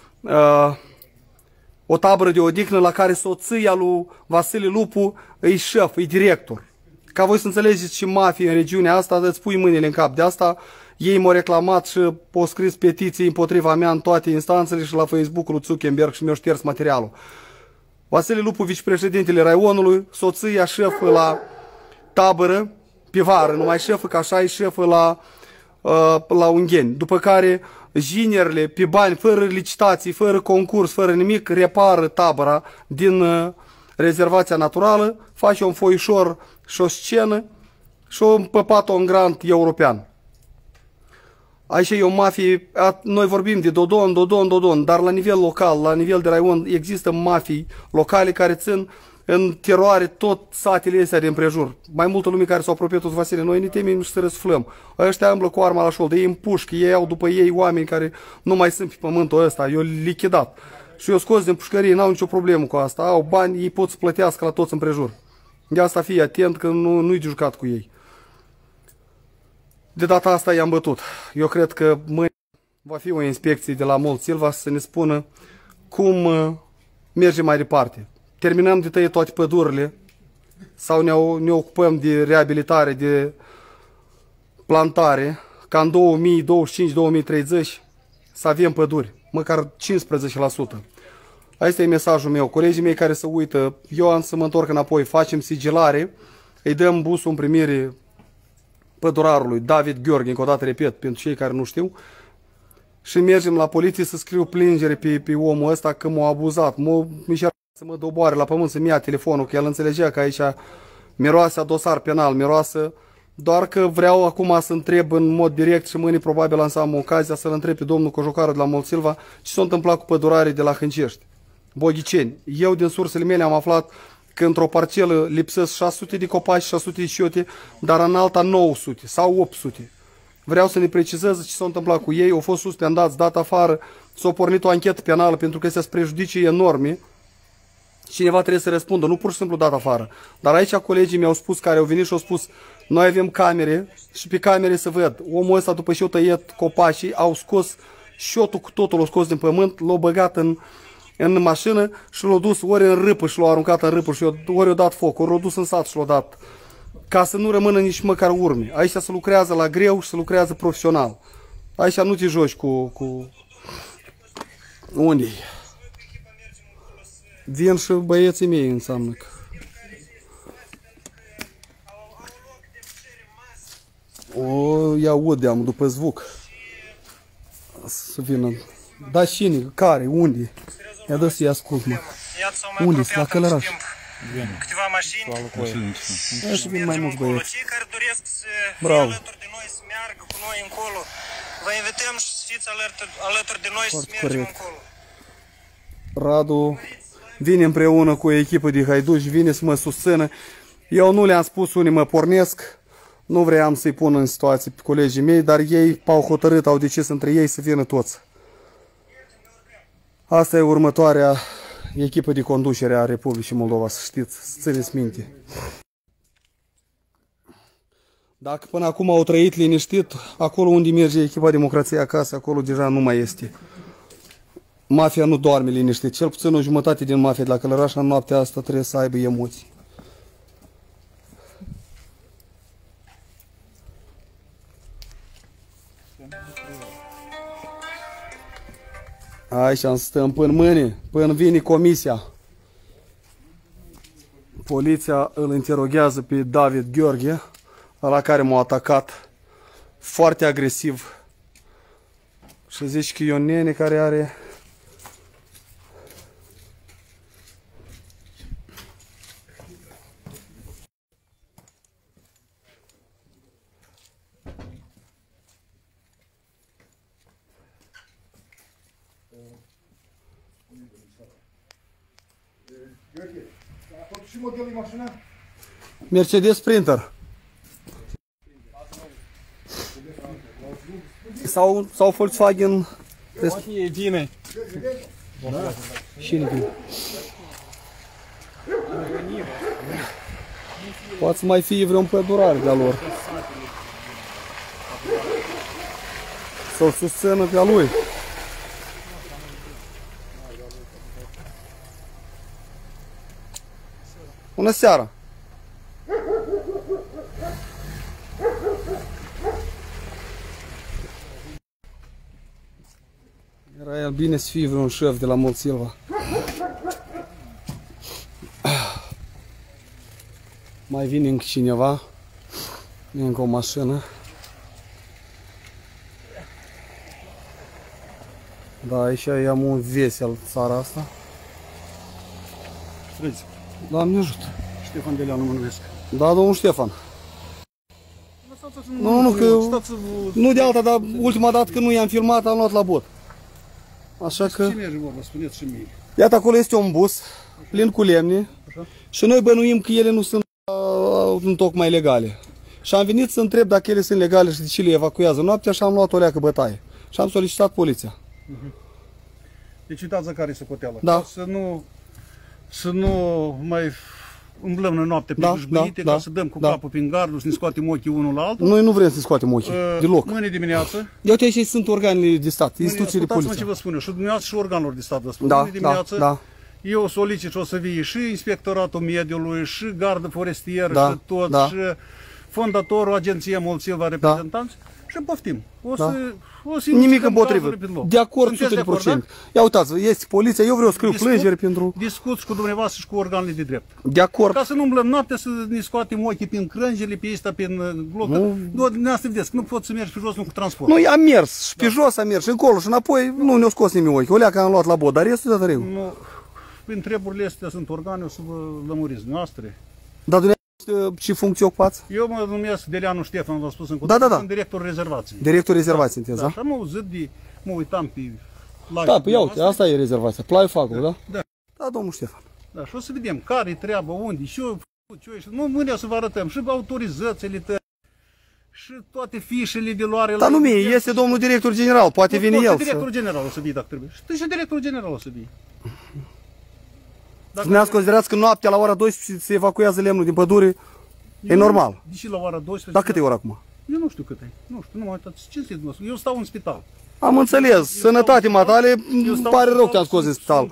o tabără de odihnă la care soția lui Vasile Lupu e șef, e director. Ca voi să înțelegeți și mafie în regiunea asta, îți pui mâinile în cap. De asta ei m-au reclamat și au scris petiții împotriva mea în toate instanțele și la Facebook-ul lui Zuckerberg și mi-au șters materialul. Vasile Lupu, vicepreședintele Raionului, soția șefă la tabără, pe vară, numai șefă, că așa e șefă la Ungheni. După care jinerele pe bani, fără licitații, fără concurs, fără nimic, repară tabăra din rezervația naturală, face un foișor și o scenă și o împăpat-o în grant european. Aici e o mafie, noi vorbim de Dodon, dar la nivel local, la nivel de raion, există mafii locale care țin în teroare tot satele astea de împrejur. Mai multă lume care s-au apropiat toți Vasile, noi ne temem și să răsflăm. Ăștia îmblă cu arma la șoldă, ei împușcă, ei au după ei oameni care nu mai sunt pe pământul ăsta, eu lichidat. Și eu scos din pușcărie, n-au nicio problemă cu asta, au bani, ei pot să plătească la toți împrejur. De asta fii atent că nu-i de jucat cu ei. De data asta i-am bătut. Eu cred că mâine va fi o inspecție de la Mol Silva să ne spună cum mergem mai departe. Terminăm de tăiat toate pădurile sau ne ocupăm de reabilitare, de plantare, ca în 2025-2030 să avem păduri, măcar 15%. Asta e mesajul meu. Colegii mei care se uită, eu am să mă întorc înapoi, facem sigilare, îi dăm busul în primire pădurarului David Gheorghe, încă o dată repet, pentru cei care nu știu, și mergem la poliție să scriu plângere pe omul ăsta că m-a abuzat, să mă doboare la pământ, să-mi ia telefonul, că el înțelegea că aici miroase a dosar penal, miroase, doar că vreau acum să întreb în mod direct și mâine probabil am să am ocazia să-l întreb pe domnul cojocarul de la Mol Silva ce s-a întâmplat cu pădurarii de la Hâncești, Boghiceni. Eu din sursele mele am aflat că într-o parcelă lipsesc 600 de copaci, 600 de șiote, dar în alta 900 sau 800. Vreau să ne precizez ce s-a întâmplat cu ei, au fost suspendați, dat afară, s-a pornit o anchetă penală pentru că sunt prejudicii enorme. Cineva trebuie să răspundă, nu pur și simplu dat afară. Dar aici colegii mi-au spus, care au venit și au spus, noi avem camere și pe camere se văd. Omul ăsta, după ce au tăiat copacii, au scos șotul cu totul, l-au scos din pământ, l-au băgat în mașină și l-au dus ori în râpă și l-au aruncat în râpă și ori i-au dat foc, ori l-au dus în sat și l-au dat. Ca să nu rămână nici măcar urme. Aici se lucrează la greu și se lucrează profesional. Aici nu te joci cu... Unde-i? Vin și băieții mei, înseamnă că... O, ia audeam după zvuk. Să vină. Da, cine? Care? Unde? Ia dă să-i ascult, mă. Unde? La Călăraș. Câteva mașini. Ia și vin mai mulți băieți. Cei care doresc să fie Bravo. alături de noi, să meargă cu noi încolo, vă invităm și să fiți alături de noi și să Foarte mergem corect. încolo. Radu vine împreună cu o echipă de haiduci, vine să mă susțină. Eu nu le-am spus unii mă pornesc, nu vreau să-i pun în situații pe colegii mei, dar ei au hotărât, au decis între ei să vină toți. Asta e următoarea echipă de conducere a Republicii Moldova, să știți, să țineți minte. Dacă până acum au trăit liniștit, acolo unde merge echipa Democrației acasă, acolo deja nu mai este. Mafia nu doarme liniștit, cel puțin o jumătate din mafia de la Călăraș în noaptea asta trebuie să aibă emoții. Aici am stăm până mâine, până vine comisia. Poliția îl interoghează pe David Gheorghe, la care m-a atacat foarte agresiv. Și zici că e un nene care are... Și modelul mașina? Mercedes Sprinter. Sau Volkswagen. E bine. Cine vine? Poate să mai fie vreun pădurar de-a lor. Să-l susțină pe-a lui. Bună seara! Era el bine să fie vreun șef de la Mulțilva. Mai vine încă cineva. Încă o mașină. Da, aici am un vesel țara asta. Străzi. Doamne ajută. Ștefan Deleanu mă numesc. Da, domnul Ștefan. Nu, că nu de alta, dar ultima dată când nu i-am filmat am luat la bot. Așa că... Ce merge vorba? Spuneți și mie. Iată, acolo este un bus plin cu lemne. Așa. Și noi bănuim că ele nu sunt tocmai legale. Și am venit să întreb dacă ele sunt legale și de ce le evacuează noaptea și am luat o leacă bătaie. Și am solicitat poliția. Deci uitați care e socoteala. Da. Să nu mai umblăm în noapte pe Da, dușbăite, da, ca să dăm cu da. capul prin gardul, să ne scoatem ochii unul la altul. Noi nu vrem să scoatem ochii, deloc. Mâine dimineață. Ia uite, aici sunt organele de stat, instituții de Ascultați-mă ce poliție. vă spun eu, și dumneavoastră și organelor de stat vă spun. Da, Mâine da, dimineață da. eu solicit și o să vie și Inspectoratul Mediului, și Gardă Forestieră, Da, și toți, da. și fondatorul Agenției Mulțilva, reprezentanți, și poftim. O să Nimic împotrivă. pe loc. De acord, Sunteți 100%. da? Ia uitați, este poliția, eu vreau să scriu plângeri pentru... Discuți cu dumneavoastră și cu organele de drept. De acord. Ca să nu umblăm noaptea, să ne scoatem ochii prin crângele, pe ăsta, prin bloc. Nu, dumneavoastră vedeți, că nu poți să mergi pe jos, nu cu transport. Nu, am mers și pe jos am mers și încolo și înapoi nu ne-o scos nimic ochi. O leacă am luat la bod, dar restul de regulă. Nu, prin treburile astea sunt organe, o să vă lămuriți noastre. Dar dumneavoastră ce funcție ocupați? Eu mă numesc Deleanu Ștefan, v-am spus încă Da, da, da. sunt director rezervației. Director rezervați sunteți, Da, da? și am auzit mă uitam pe live. Da, păi ia uite, asta e rezervația. Plai facul, da? Da. Da, domnul Ștefan. Da, și o să vedem care e treaba, unde, și eu, nu mâine o să vă arătăm și autorizațiile tăi, și toate fișele de luare. Dar nu mie, este domnul director general, poate veni el. Directorul general o să vii dacă trebuie. Și tu și directorul general o să vii. Dumneavoastră considerați că noaptea la ora 12 se evacuează lemnul din pădure, e normal. Deși la ora 12. Dar cât e ora acum? Eu nu știu cât e. Nu știu, nu mă uitați. Ce zic dumneavoastră? Eu stau în spital. Am înțeles, sănătate matale, îmi pare rău că te-am scos din spital.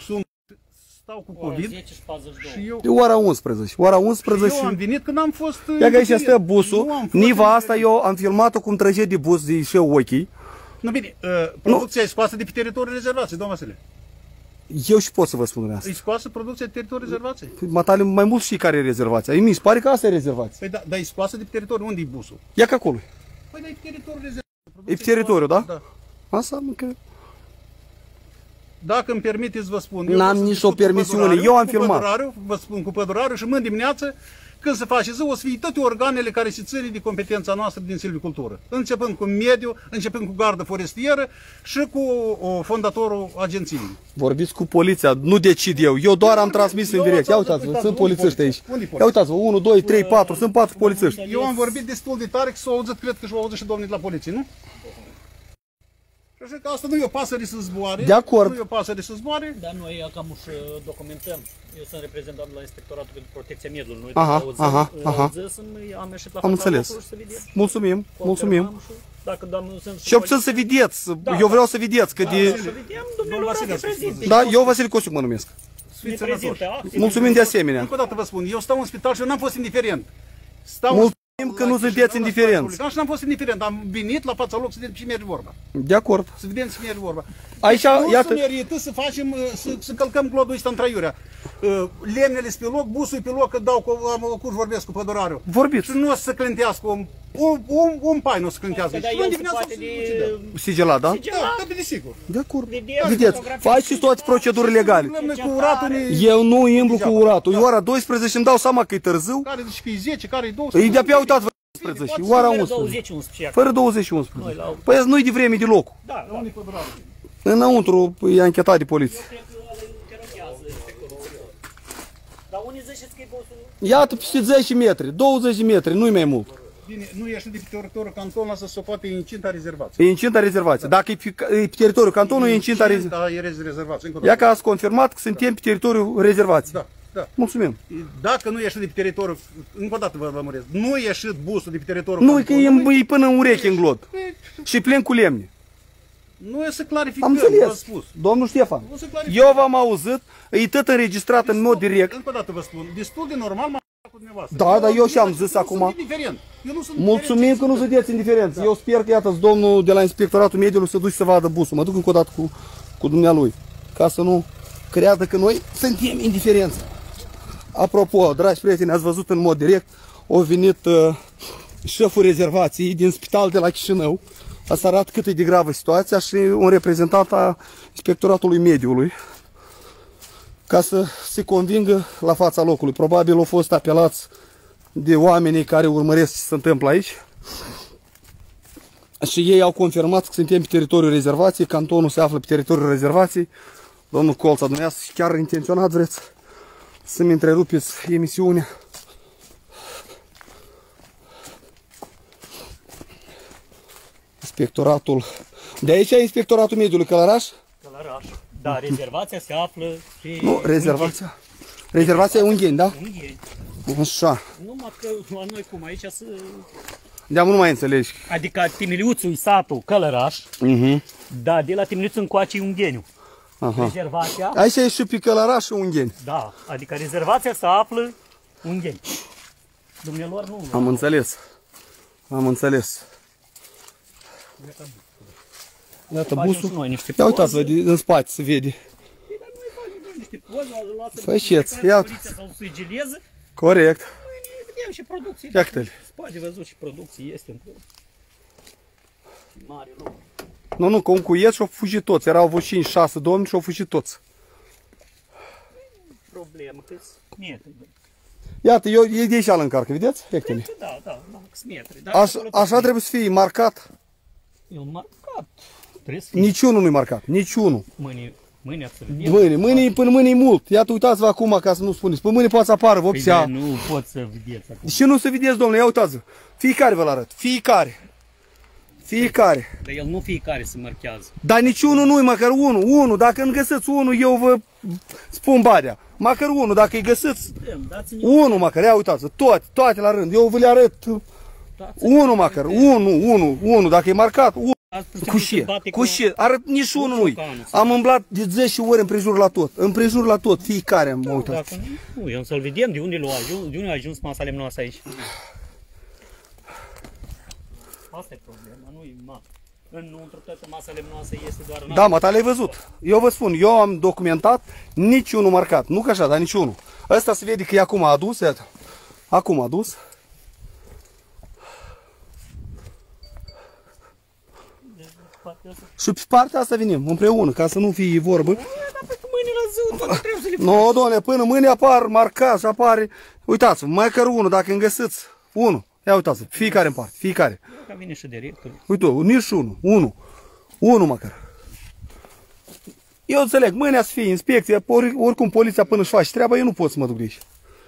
Stau cu COVID și eu... E ora 11, ora 11 Eu am venit când am fost... Ia că aici stă busul, Nu am fost niva asta eu am filmat-o cum trăge de bus de și eu ochii. Nu, bine, producția e scoasă de pe teritoriul rezervației, doamna Vasile. Eu și pot să vă spun asta. E scoasă producția de teritoriul rezervației. Matale mai mult știi care e rezervația. Mi se pare că asta e rezervația. Păi da, dar e scoasă de pe teritoriul, unde e busul? Ia că acolo. Păi da, e pe teritoriul rezervației. E pe teritoriu, da? Da. Asta mă că... Dacă îmi permiteți, vă spun. N-am eu o să nicio discut cu permisiune, pădurarul, eu am cu filmat. pădurarul, vă spun cu pădurarul și mâine dimineață, când se face zi, o să fie toate organele care se țin de competența noastră din silvicultură. Începând cu mediu, începând cu gardă forestieră și cu fondatorul agenției. Vorbiți cu poliția, nu decid eu. Eu doar am transmis în direct. Ia uitați-vă, sunt polițiști aici. Ia uitați-vă, 1, 2, 3, 4, sunt 4 polițiști. Eu am vorbit destul de tare, că s-au auzit, cred că și-au auzit și domnii de la poliție, nu? Și așa că asta nu e o pasăre să zboare. De acord. Nu e o pasăre să zboare. Dar noi cam și documentăm. Eu sunt reprezentant la Inspectoratul pentru Protecția Mediului. Noi Aha, aha. aha. Am ieșit la Am fața înțeles. locului să vedem. Mulțumim, mulțumim. Confirmăm și Dacă doamnă sunt... Și obțin să vedeți, eu vreau să vedeți că de... Să vedem, domnul Vasile prezinte. Da, eu Vasile Cosiuc mă numesc. Ne prezinte acte. Mulțumim de asemenea. Încă o dată vă spun, eu stau în spital și eu n-am fost indiferent. Stau Mulțumim că nu sunteți indiferenți. Și n-am fost indiferent, am venit la fața locului să vedem ce merge vorba. De acord. Să vedem ce merge vorba. Aici, Nu iată, se merită să facem, să călcăm glodul ăsta între aiurea. Lemnele pe loc, busul pe loc, că dau cu vorbesc cu pădurarul. vorbiți. Și nu o să clintească un pai, nu o să clintească. Dar Și el nu se dimineața poate să de... ucidă. Sigelat, da? Da, da, desigur. De acord. Vedeți, Vedeți, fotografii. faceți toate procedurile legale. Noi cu uratul ne... Eu nu îmblu cu uratul. E ora 12 îmi dau seama că e târziu. Care zice că e 10, care e 12. E de-abia uitați 11, e ora 11. 20-11. Fără 20 și 11. Noi la- Păi nu-i de vreme deloc. Da, da. Înăuntru e anchetat de poliție. Cred că ăla interogează inspectorul. Dar unii ziceți că e bosul... Iată peste 10 metri, 20 de metri, nu-i mai mult. Bine, nu ieși de pe teritoriul cantonului, să se poate incinta rezervație. E incinta rezervație. Dacă e pe teritoriul cantonului, e incinta rezervație. Da, e rezervație. Ia că ați confirmat că suntem pe teritoriul rezervației. Da, da. Mulțumim. Dacă nu ieși de pe teritoriul, încă o dată vă lămuresc, nu ieșit busul de pe teritoriul Nu, că cantonului, e până în ureche în glod. Și plin cu lemne. nu e să clarificăm, Am v-am înțeles. spus. Domnul Ștefan, O să clarificăm. eu v-am auzit, e tot înregistrat în mod direct. Încă o dată vă spun, destul de normal m-am cu dumneavoastră. Da, dar eu și-am nu zis sunt acum. indiferent. Eu nu sunt Mulțumim indiferent. că nu sunteți indiferenți. Eu sper că, iată, domnul de la Inspectoratul Mediului să duci să vadă busul. Mă duc încă o dată cu dumnealui, ca să nu creadă că noi suntem indiferenți. Apropo, dragi prieteni, ați văzut în mod direct, a venit șeful rezervației din spital de la Chișinău. Asta arată cât e de gravă situația și un reprezentant a Inspectoratului Mediului, ca să se convingă la fața locului. Probabil au fost apelați de oamenii care urmăresc ce se întâmplă aici și ei au confirmat că suntem pe teritoriul rezervației, cantonul se află pe teritoriul rezervației. Domnul Colța, dumneavoastră chiar intenționat vreți să-mi întrerupeți emisiunea? Inspectoratul. De aici e Inspectoratul Mediului Călăraș? Călăraș. Da, rezervația se află pe... Nu, rezervația. Rezervația e Ungheni, da? Ungheni. Așa. Numai că la noi cum aici să... De-am nu mai înțelegi. Adică Timiliuțul e satul Călăraș, da, de la Timiliuțul încoace e Ungheniu. Rezervația, Aici e și pe Călăraș și Ungheni. da, adică rezervația se află Ungheni. Dumnealor nu. Am înțeles. Am înțeles. Iată busul. Ia uitați-vă în spate, se vede. Faceți, iată. Poliția sau sigileză, Corect. vedem și producție. Ia câte-le. Spate văzut și producție este într-o mare loc. Nu, că un cuiet și-au fugit toți. Erau vreo 5-6 domni și-au fugit toți. Problemă, că metri. Iată, eu e de aici îl încarcă, vedeți? Iată-le. Da, metri. Așa trebuie să fie marcat. Eu marcat. Trebuie să fie. Niciunul nu-i marcat. Niciunul. Mâine să vedem. Până mâine e mult. Iată, uitați-vă acum ca să nu spuneți. Până mâine poate să apară vopsea. Păi, nu pot să vedeți acum. Și nu să vedeți, domnule, ia uitați-vă. Fiecare vă-l arăt. Fiecare. Dar el nu fiecare se marchează. Dar niciunul nu-i, măcar unul. Dacă îmi găsiți unul, eu vă spun badea. Măcar unul, dacă îi găsiți, unul măcar, ia uitați-vă, toate la rând. Eu vă le arăt. Unul măcar, unul, dacă e marcat, unul. Cu ce? Arăt nici unul nu-i. Am îmblat de 10 ori împrejur la tot, fiecare am uitat. Dacă nu, eu să-l vedem de unde a ajuns masa lemnoasă aici. Asta e problema, nu e masa. Înăuntru toată masa lemnoasă este doar în Da, mă, le-ai văzut. Eu vă spun, eu am documentat niciunul marcat. Nu că așa, dar niciunul. Ăsta se vede că e acum adus, iată. Acum adus. Și pe partea asta venim împreună, ca să nu fie vorbă. Dar mâine la zi, tot trebuie să le fac. Nu, doamne, până mâine apar marcați, apare. Uitați-vă, măcar unul, dacă îmi găsiți unul. Ia uitați-vă, fiecare în parte, fiecare. Că vine și directorul. Uite, nici unul măcar. Eu înțeleg, mâine să fie inspecție, oricum poliția până își face treaba, eu nu pot să mă duc de aici.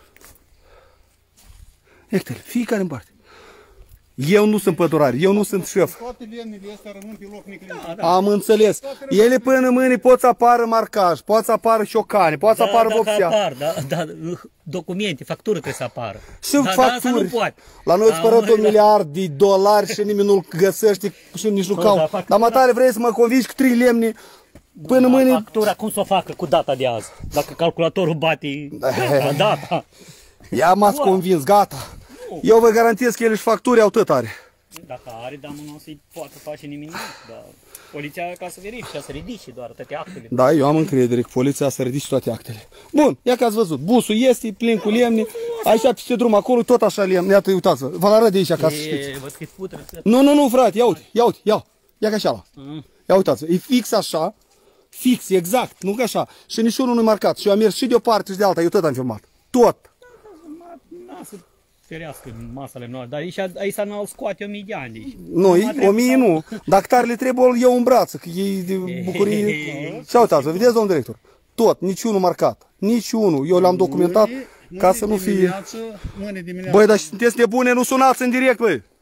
Iată-le, fiecare în parte. Eu nu sunt pădurar, eu nu sunt șef. Toate lemnele astea rămân pe loc neclintit. Am înțeles. Ele până mâine pot să apară marcaj, pot să apară șocane, pot să apară vopsea. Apar, da, documente, factură trebuie să apară. Și facturi. La noi îți părăt $1 miliard și nimeni nu-l găsește și nici nu caut. Dar mă tare vrei să mă convingi cu 3 lemne până mâine... Factura cum să o facă cu data de azi? Dacă calculatorul bate data. Ia m-ați convins, gata. Eu vă garantez că ele și facturi au tot are. Dacă are, dar nu o să-i poată face nimic, dar poliția ca să verifice, să ridice doar toate actele. Da, eu am încredere că poliția să ridice toate actele. Bun, ia că ați văzut, busul este plin cu lemne, aici pe drum acolo tot așa lemne, iată, uitați-vă, vă arăt de aici ca să știți. Vă scris putere. Nu, frate, ia ca așa. Ia uitați-vă, e fix așa, fix, exact, nu ca așa, și niciunul nu-i marcat. Și eu am mers și de o parte și de alta, eu tot am filmat, tot. Ferească masa lemnoasă, dar aici n-au scoate 1000 de ani. Nu, 1000 nu, dacă tare le trebuie, eu în brață, că e de bucurie. Și uitați-vă, vedeți, domnul director, tot, niciunul marcat, niciunul, eu l-am documentat ca să nu fie. Mâine dimineață. Băi, dar sunteți nebune, nu sunați în direct, băi.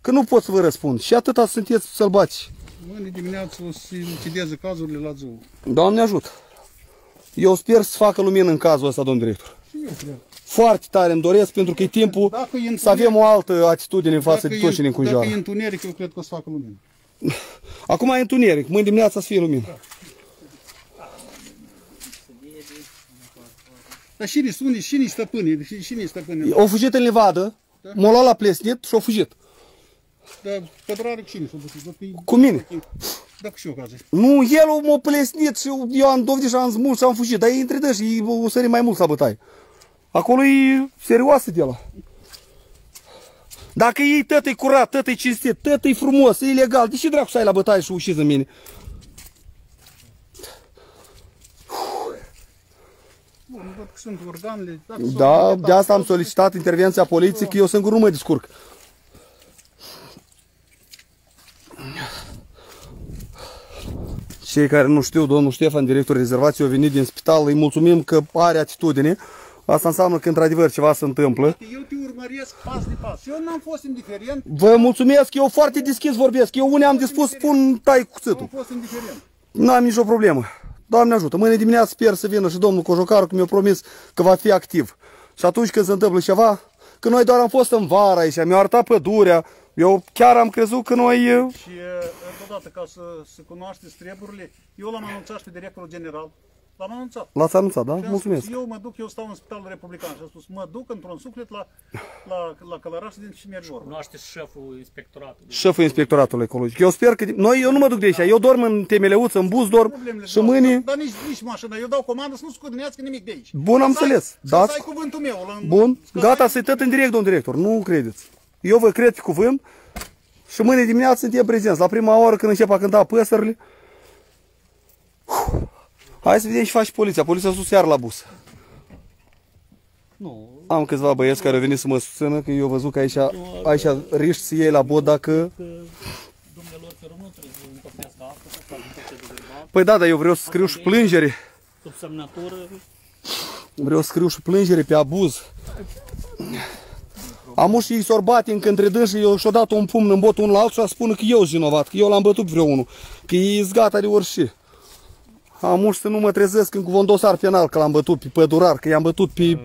că nu pot să vă răspund. Și atâta sunteți sălbați. Mâine dimineață o să închideze cazurile la zoo. Doamne ajută. Eu sper să facă lumină în cazul ăsta, domn director. Foarte tare îmi doresc, pentru că e timpul să avem o altă atitudine față de tot ce ne înconjoară. Dacă e întuneric, eu cred că o să facă lumină. Acum e întuneric, mâine dimineața să fie lumină. Dar cine-i stăpânii? Au fugit în livadă, m-au luat la plesnit și au fugit. Dar pădurare cine s-a dus? Cu mine. Dacă și eu cază. Nu, el m-a plesnit și eu am dovedit și am zmuls și am fugit. Dar ei între dăși, ei o sări mai mult la bătaie. Acolo e serioasă de la. Dacă ei tătă-i curat, tătă-i cinstit, tătă-i frumos, e ilegal, de ce dracu să ai la bătaie și ușiți în mine? Bun, văd că sunt organele. Da, de asta am solicitat intervenția poliției, că eu singur nu mă descurc. Cei care nu știu, domnul Ștefan, director rezervației, a venit din spital, îi mulțumim că are atitudine. Asta înseamnă că într-adevăr ceva se întâmplă. Eu te urmăresc pas de pas. Eu n-am fost indiferent. Vă mulțumesc, eu foarte deschis vorbesc. Eu unde am dispus spun tai cuțitul. Eu am fost indiferent. N-am nicio problemă. Doamne ajută. Mâine dimineață sper să vină și domnul Cojocaru, că mi-a promis că va fi activ. Și atunci când se întâmplă ceva, că noi doar am fost în vara aici, mi-au arătat pădurea, eu chiar am crezut că noi... Și odată ca să cunoașteți treburile, eu l-am anunțat și pe directorul general. L-am anunțat. L-ați anunțat, da? Și am Mulțumesc. Spus, eu stau în Spitalul Republican și am spus, mă duc într-un suflet la Călăraș din Cimerjor. Cunoașteți șeful inspectoratului. Șeful inspectoratului ecologic. Eu sper că... Eu nu mă duc de aici, eu dorm în temeleuță, în buz, dorm și mâine... Dar nici mașina, eu dau comandă să nu scudinească nimic de aici. Bun, am înțeles. Să ai cuvântul meu. Bun, gata, să-i tăt în direct, domn director, nu credeți. Eu vă cred pe cuvânt și mâine dimineață suntem prezenți. La prima oră când încep a cânta păsările. Hai să vedem ce face poliția. Poliția sus iar la bus. Nu. Am câțiva băieți care au venit să mă susțină, că eu văzut că aici riști să iei la bot dacă... Domnilor, nu trebuie să împărtească asta, să facă proces de verbal. Păi da, dar eu vreau să scriu și plângere. Sub semnătură. Vreau să scriu și plângere pe abuz. Amuși ei s-or bate încă între dânsi, eu și-o dat un pumn în bot unul la altul și a spune că eu sunt vinovat, că eu l-am bătut vreo unul, că ei-s gata de orice. Amuși să nu mă trezesc în cuvânt dosar penal, că l-am bătut pe pădurar, că i-am bătut pe...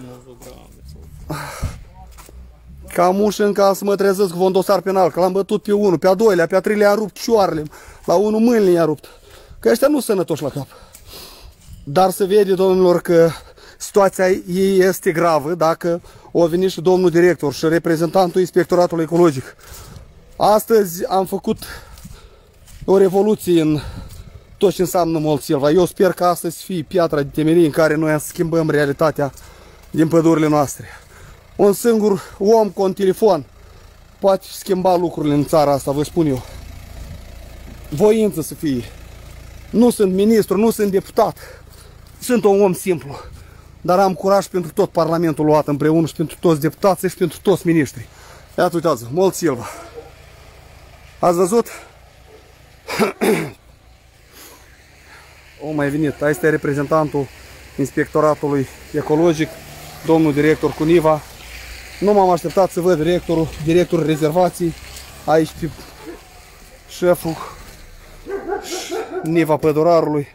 Că amuși încă să mă trezesc cuvânt dosar penal, că l-am bătut pe unul, pe a doilea, pe a treilea i-am rupt șoarele, la unul mâinile i-am rupt. Că ăștia nu sunt sănătoși la cap. Dar se vede, domnilor, că situația ei este gravă dacă o venit și domnul director și reprezentantul inspectoratului ecologic. Astăzi am făcut o revoluție în tot ce înseamnă Molsilva. Eu sper că astăzi să fie piatra de temelie în care noi să schimbăm realitatea din pădurile noastre. Un singur om cu un telefon poate schimba lucrurile în țara asta, vă spun eu. Voință să fie. Nu sunt ministru, nu sunt deputat. Sunt un om simplu. Dar am curaj pentru tot Parlamentul luat împreună și pentru toți deputații și pentru toți miniștrii. Iată, uitați, Molsilva. Ați văzut? O mai venit. Aici este reprezentantul inspectoratului ecologic, domnul director Cuniva. Nu m-am așteptat să văd directorul rezervației, aici pe șeful Niva Pădurarului.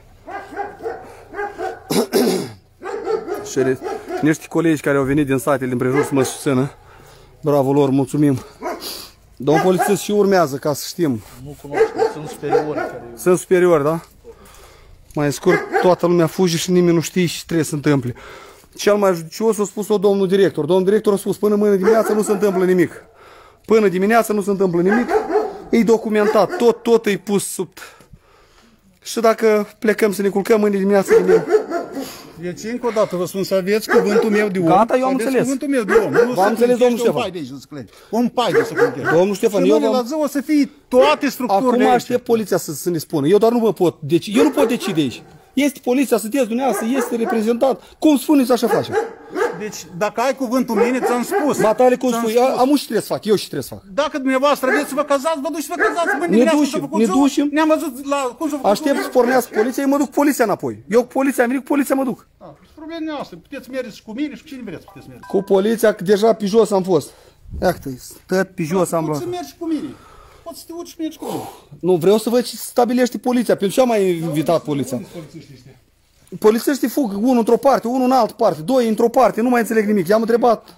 Și niște colegi care au venit din satele din prejur să mă susțină. Bravo lor, mulțumim. Domnul polițist și urmează, ca să știm. Nu cunoaște, sunt superiori. Sunt superiori, da? Mai scurt, toată lumea fuge și nimeni nu știe ce trebuie să întâmple. Cel mai judicios a spus-o domnul director. Domnul director a spus, până mâine dimineață nu se întâmplă nimic. Până dimineața nu se întâmplă nimic. E documentat, tot e pus sub... Și dacă plecăm să ne culcăm mâine dimineață din nou. Deci, încă o dată vă spun să aveți cuvântul meu de om. Gata, eu am înțeles. Cuvântul meu de om. V-am înțeles, domnul Ștefan. Un pai de să plânge. Domnul Ștefan, eu la zi o să fie toate structurile. Acum aștept poliția să ne spună. Eu doar nu mă pot decide. Eu nu pot decide aici. Este poliția, sunteți dumneavoastră, este reprezentant. Cum spuneți, așa facem. Deci, dacă ai cuvântul mine, ți-am spus. Matale, cum spui, am ce trebuie să fac, eu ce trebuie să fac. Dacă dumneavoastră vreți să vă cazați, vă duci să vă cazați. Ne ducem. Ne-am văzut la cum să vă aștept să pornească poliția, eu mă duc poliția înapoi. Eu cu poliția am venit, cu poliția mă duc. Problema noastră, puteți merge și cu mine și cu cine vreți puteți merge. Cu poliția, că deja pe jos am fost. Iată, stă pe jos, am Poți luat. să mergi cu mine. Poți să te urci și mergi cu mine. Nu, vreau să văd ce stabilește poliția. Pentru ce am mai invitat poliția? Unde sunt polițiștii ăștia? Polițiștii fug, unul într-o parte, unul în altă parte, doi într-o parte, nu mai înțeleg nimic. I-am întrebat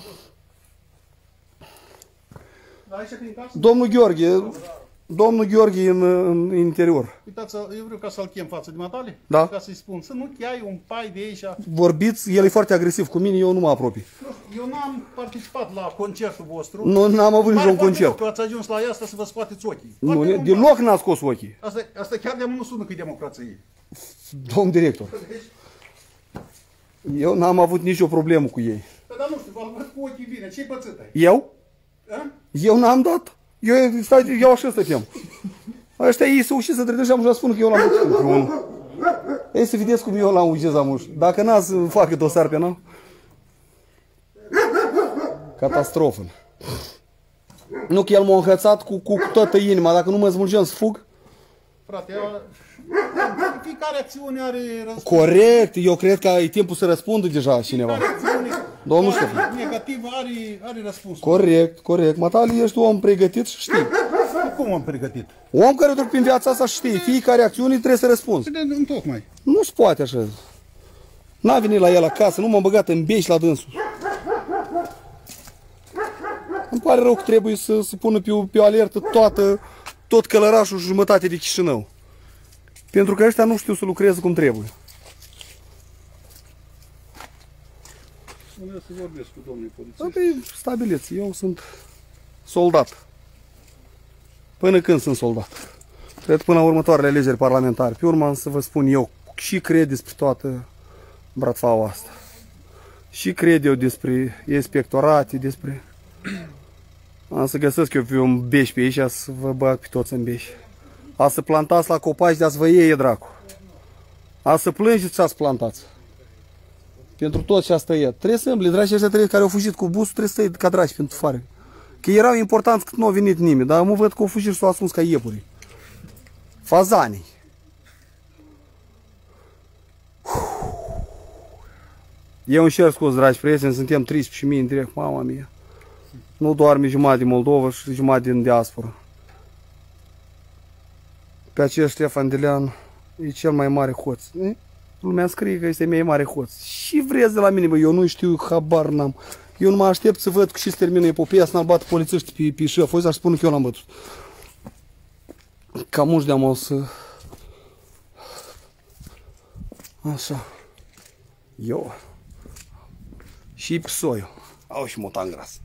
Dar aici prin casă? domnul Gheorghe în interior. Uitați, eu vreau ca să-l chem față de matale. Da. Ca să-i spun, să nu chiai un pai de aici. Vorbiți, el e foarte agresiv cu mine, eu nu mă apropii. Eu n-am participat la concertul vostru. Nu, n-am avut Pare niciun foarte concert. rău că ați ajuns la asta să vă scoateți ochii. Nu, Foarte rău. deloc n-a scos ochii. Asta chiar de nu sună că e democrație. Domn director, eu n-am avut nicio problemă cu ei. Dar nu știu, v-am văzut cu ochii bine. Ce-i pățit ai? Eu? A? Eu n-am dat. Eu așa stăteam. Ăștia ei se ușiți să trece și am să spun că eu l-am bătut pe unul. Ei să vedeți cum eu l-am ușit amuș. Dacă n-a să facă dosar penal. Catastrofă. Nu că el m-a înhățat cu toată inima. Dacă nu mă smulgeam să fug. Frate, fiecare acțiune are răspuns. Corect, eu cred că e timpul să răspundă deja cineva. Domnul Ștefan. Negativ are răspuns. Corect. Matali, ești om pregătit și știi. Cum am pregătit? Om care trec prin viața asta și știe, fiecare acțiune trebuie să răspunzi. Întocmai. Nu se poate așa. N-a venit la el acasă, nu m-am băgat în beș la dânsul. Îmi pare rău că trebuie să se pună pe o alertă tot Călărașul și jumătate de Chișinău. Pentru că ăștia nu știu să lucreze cum trebuie. Spune să vorbesc cu domnul polițist. Da, păi, stabiliți, eu sunt soldat. Până când sunt soldat? Cred până la următoarele alegeri parlamentare. Pe urmă să vă spun eu și cred despre toată bratfaua asta. Și cred eu despre inspectorate, despre... Am să găsesc eu pe un beș pe aici, să vă bag pe toți în beș. A să plantați la copaci, de-a să vă iei dracu. A să plângeți și a-ți plantați. Pentru tot ce a stăiat. Trebuie să îmbli, dragi ăștia trei care au fugit cu busul, trebuie să stăi ca dragi pentru fare. Că erau importanți că nu a venit nimeni, dar mă văd că au fugit și s-au ascuns ca iepuri. Fazanii. Eu îmi cer scuz, dragi prieteni, suntem triști și mie în direct, mama mia. Nu doarme jumătate din Moldova și jumătate din diaspora. Pe acest Ștefan Delean e cel mai mare hoț. Lumea scrie că este mai mare hoț. Și vreți de la mine, bă, eu nu știu, habar n-am. Eu nu mă aștept să văd că și se termină epopeia, să n-al bată polițiști pe șef. O să spun că eu l-am bătut. Cam uși de-am o să... Așa. Eu. Și psoiul. Au și motan gras.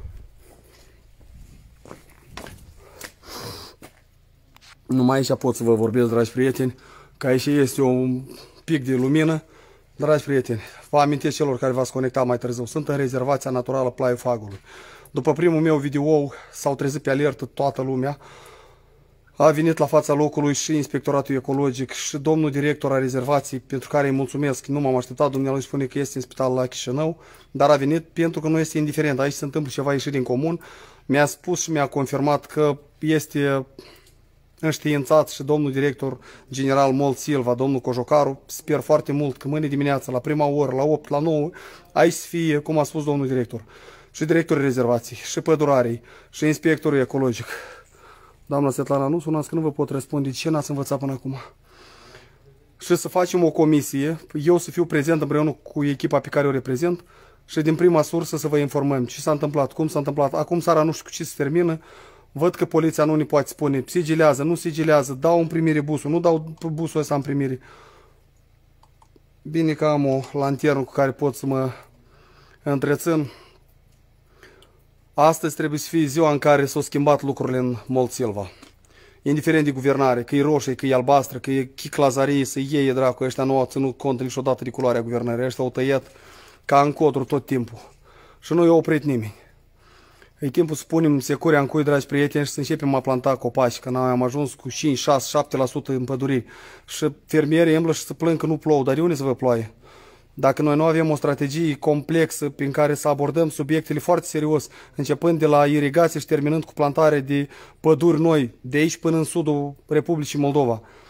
Numai aici pot să vă vorbesc, dragi prieteni, că aici este un pic de lumină. Dragi prieteni, vă amintesc celor care v-ați conectat mai târziu, sunt în rezervația naturală Plaiul Fagului. După primul meu video s-au trezit pe alertă toată lumea. A venit la fața locului și Inspectoratul Ecologic și domnul director al rezervației, pentru care îi mulțumesc. Nu m-am așteptat, dumnealui spune că este în spital la Chișinău, dar a venit pentru că nu este indiferent. Aici se întâmplă ceva ieșit din comun. Mi-a spus și mi-a confirmat că este înștiințat și domnul director general Molt Silva, domnul Cojocaru. Sper foarte mult că mâine dimineață, la prima oră, la 8, la 9, aici să fie, cum a spus domnul director, și directorul rezervației, și pădurarii, și inspectorul ecologic. Doamna Svetlana, nu sunați că nu vă pot răspunde. Ce n-ați învățat până acum? Și să facem o comisie, eu să fiu prezent împreună cu echipa pe care o reprezent și din prima sursă să vă informăm ce s-a întâmplat, cum s-a întâmplat. Acum seara nu știu cu ce se termină. Văd că poliția nu ne poate spune sigilează, nu sigilează, dau în primire busul, nu dau busul ăsta în primire. Bine că am o lanternă cu care pot să mă întrețin. Astăzi trebuie să fie ziua în care s-au schimbat lucrurile în Molt Silva. Indiferent de guvernare, că e roșie, că e albastră, că e chiclazarie, să iei dracu, ăștia nu au ținut cont niciodată de culoarea guvernării, ăștia au tăiat ca în codru tot timpul. Și nu i-a oprit nimeni. E timpul să punem securea în cui, dragi prieteni, și să începem a planta copaci, că noi am ajuns cu 5, 6, 7% în păduriri. Și fermierii îmblă și să plâng că nu plouă, dar de unde să vă ploaie? Dacă noi nu avem o strategie complexă prin care să abordăm subiectele foarte serios, începând de la irigație și terminând cu plantare de păduri noi, de aici până în sudul Republicii Moldova,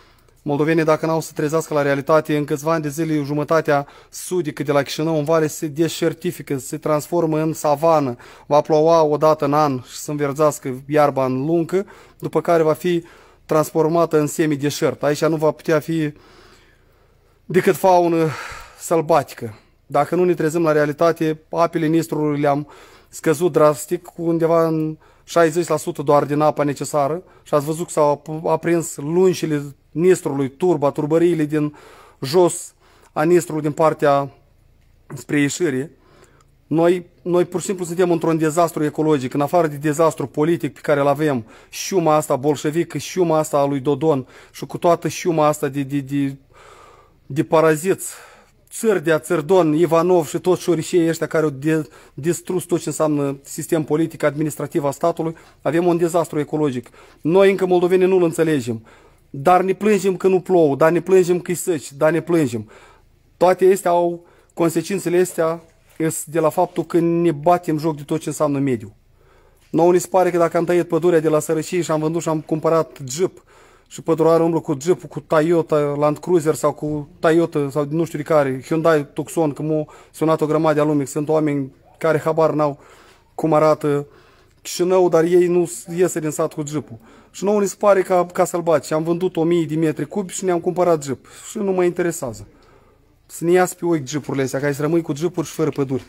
moldovenii, dacă n-au să trezească la realitate, în câțiva ani de zile, jumătatea sudică de la Chișinău în vale se deșertifică, se transformă în savană, va ploua o dată în an și să înverzească iarba în lungă, după care va fi transformată în semi-deșert. Aici nu va putea fi decât faună sălbatică. Dacă nu ne trezim la realitate, apele Nistrului le-am scăzut drastic, cu undeva în 60% doar din apa necesară și ați văzut că s-au aprins lungile Nistrului, turbăriile din jos a Nistrului din partea spre ieșire. Noi pur și simplu suntem într-un dezastru ecologic, în afară de dezastru politic pe care îl avem, șiuma asta bolșevică, șiuma asta a lui Dodon și cu toată șiuma asta de paraziți, Țârdea, Țârdon, Ivanov și toți șorișei ăștia care au distrus tot ce înseamnă sistem politic, administrativ al statului, avem un dezastru ecologic. Noi încă moldovenii nu-l înțelegem, dar ne plângem că nu plouă, dar ne plângem că-i săci, dar ne plângem. Toate astea au, consecințele astea de la faptul că ne batem joc de tot ce înseamnă mediu. Nouă ni se pare că dacă am tăiat pădurea de la sărăcie și am vândut și am cumpărat Jeep, și pădurarul umblă cu Jeep, cu Toyota Land Cruiser sau cu Toyota sau nu știu de care, Hyundai Tucson, că m-au sunat o grămadă de lume, că sunt oameni care habar n-au cum arată Chișinău, dar ei nu iese din sat cu Jeep-ul. Și nouă ni se pare ca sălbaci. Am vândut 1000 de metri cubi și ne-am cumpărat Jeep. Și nu mă interesează. Să ne iasă pe ochi Jeep-urile astea, ca să rămâi cu Jeep-uri și fără păduri.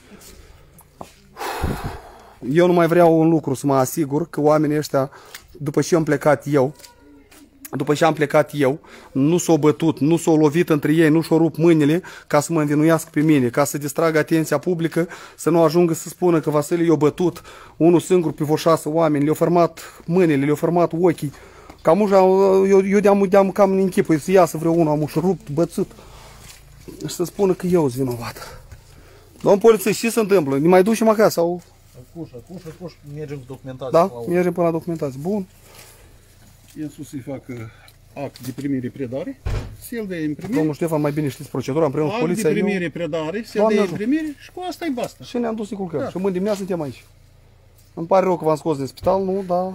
Eu nu mai vreau un lucru, să mă asigur că oamenii ăștia, după ce am plecat eu, nu s-au bătut, nu s-au lovit între ei, nu și-au rupt mâinile ca să mă învinuiască pe mine, ca să distragă atenția publică, să nu ajungă să spună că Vasile i-a bătut unul singur pe vreo 6 oameni, le-au format mâinile, le-au format ochii. Cam eu de-am cam în închipă, să iasă vreo unul, am și rupt, bățit. Și să spună că eu sunt vinovat. Domn polițist, ce se întâmplă? Ne mai ducem acasă sau? Cuș, mergem cu documentația. Da? Mergem până la documentație. Bun. În sus să-i facă act de primire-predare, să-l dea imprimire. Domnul Ștefan, mai bine știți procedura, împreună cu poliția. Act de primire-predare, să-l dea imprimire și cu asta e basta. Și ne-am dus să culcăm. Da. Și mâine dimineață suntem aici. Îmi pare rău că v-am scos din spital, nu, dar...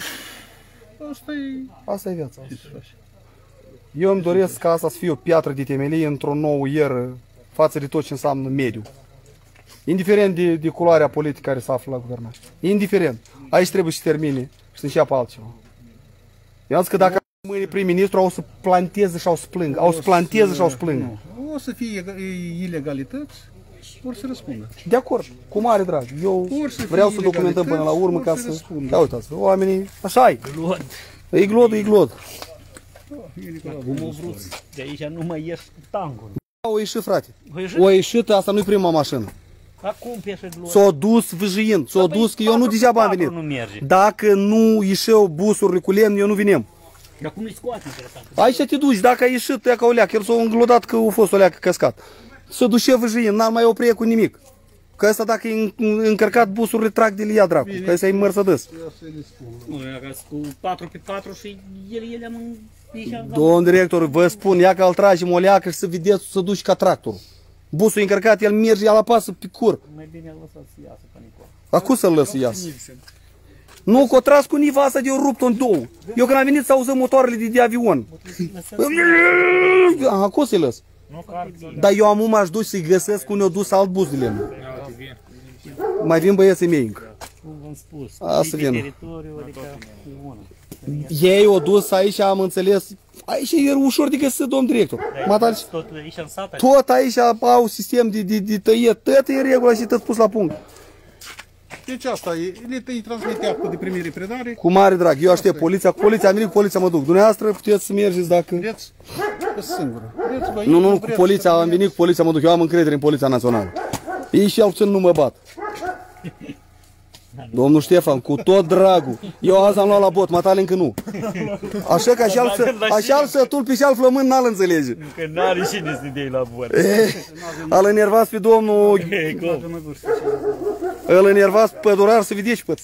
Asta e viața. Eu îmi doresc ca asta să fie o piatră de temelie într-o nouă eră față de tot ce înseamnă mediu. Indiferent de culoarea politică care se află la guvernare. Indiferent. Aici trebuie să termine și să înceapă altceva. Eu am zis că dacă mâine prim-ministru au să planteze și au să plângă. Au să planteze și au să plângă. O să fie ilegalități, vor să răspundă. De acord, cu mare drag. Eu vreau să documentăm până la urmă ca să... Ia uitați, oamenii, așa e. E glod. Cum au vrut, de aici nu mai ieși cu tangul. O ieșit, frate. O ieșit, asta nu-i prima mașină. Acum pieșe glod. S-a dus vâjâind, s-a dus că eu nu degeaba am venit. Dacă nu ieșeau busurile cu lemn, eu nu veneam. Dar cum îi scoate interesant? Aici te duci, dacă ai ieșit, ia ca o leacă, el s-a înglodat că a fost o leacă căscat. Se duce vâjâind, n-ar mai opri cu nimic. Că ăsta dacă e încărcat busurile, trag de ea dracu, că ăsta e Mercedes. Nu, cu 4x4 și ele am în... Domn director, vă spun, ia că îl tragem o leacă și să vedeți să duci ca tractorul. Busul e încărcat, el merge, el apasă pe cur. Mai bine îl lăsați să iasă, Panicoa. Acum să-l lăs să iasă. Nu, că o tras cu niva asta de-o rupt în două. Eu când am venit să auzăm motoarele de avion. Acum să-i lăs. Dar eu am m-aș duce să-i găsesc unde au dus alt bus de lemn. Mai vin băieții mei încă. V-am spus, asta vin. teritoriul, adică una. Ei au dus aici, am înțeles. Aici e ușor de găsit, domn director. Tot aici în sat? Tot aici au sistem de tăiet, tot e în regulă și tot pus la punct. Deci asta e, îi transmite actul de primire-predare. Cu mare drag, eu aștept poliția, cu poliția am venit, cu poliția mă duc. Dumneavoastră puteți să mergeți dacă... Vreți? Singură. Nu, cu poliția am venit, cu poliția mă duc. Eu am încredere în Poliția Națională. Ei și el puțin nu mă bat. Domnul Ștefan, cu tot dragul. Eu azi am luat la bot, matale încă nu. Așa că așa-l sătul pe și-al flămând n-al înțelege. Că n-are cine să dea la bot. Îl enervați pe domnul... Îl enervați pe pădurar să vedeți păți.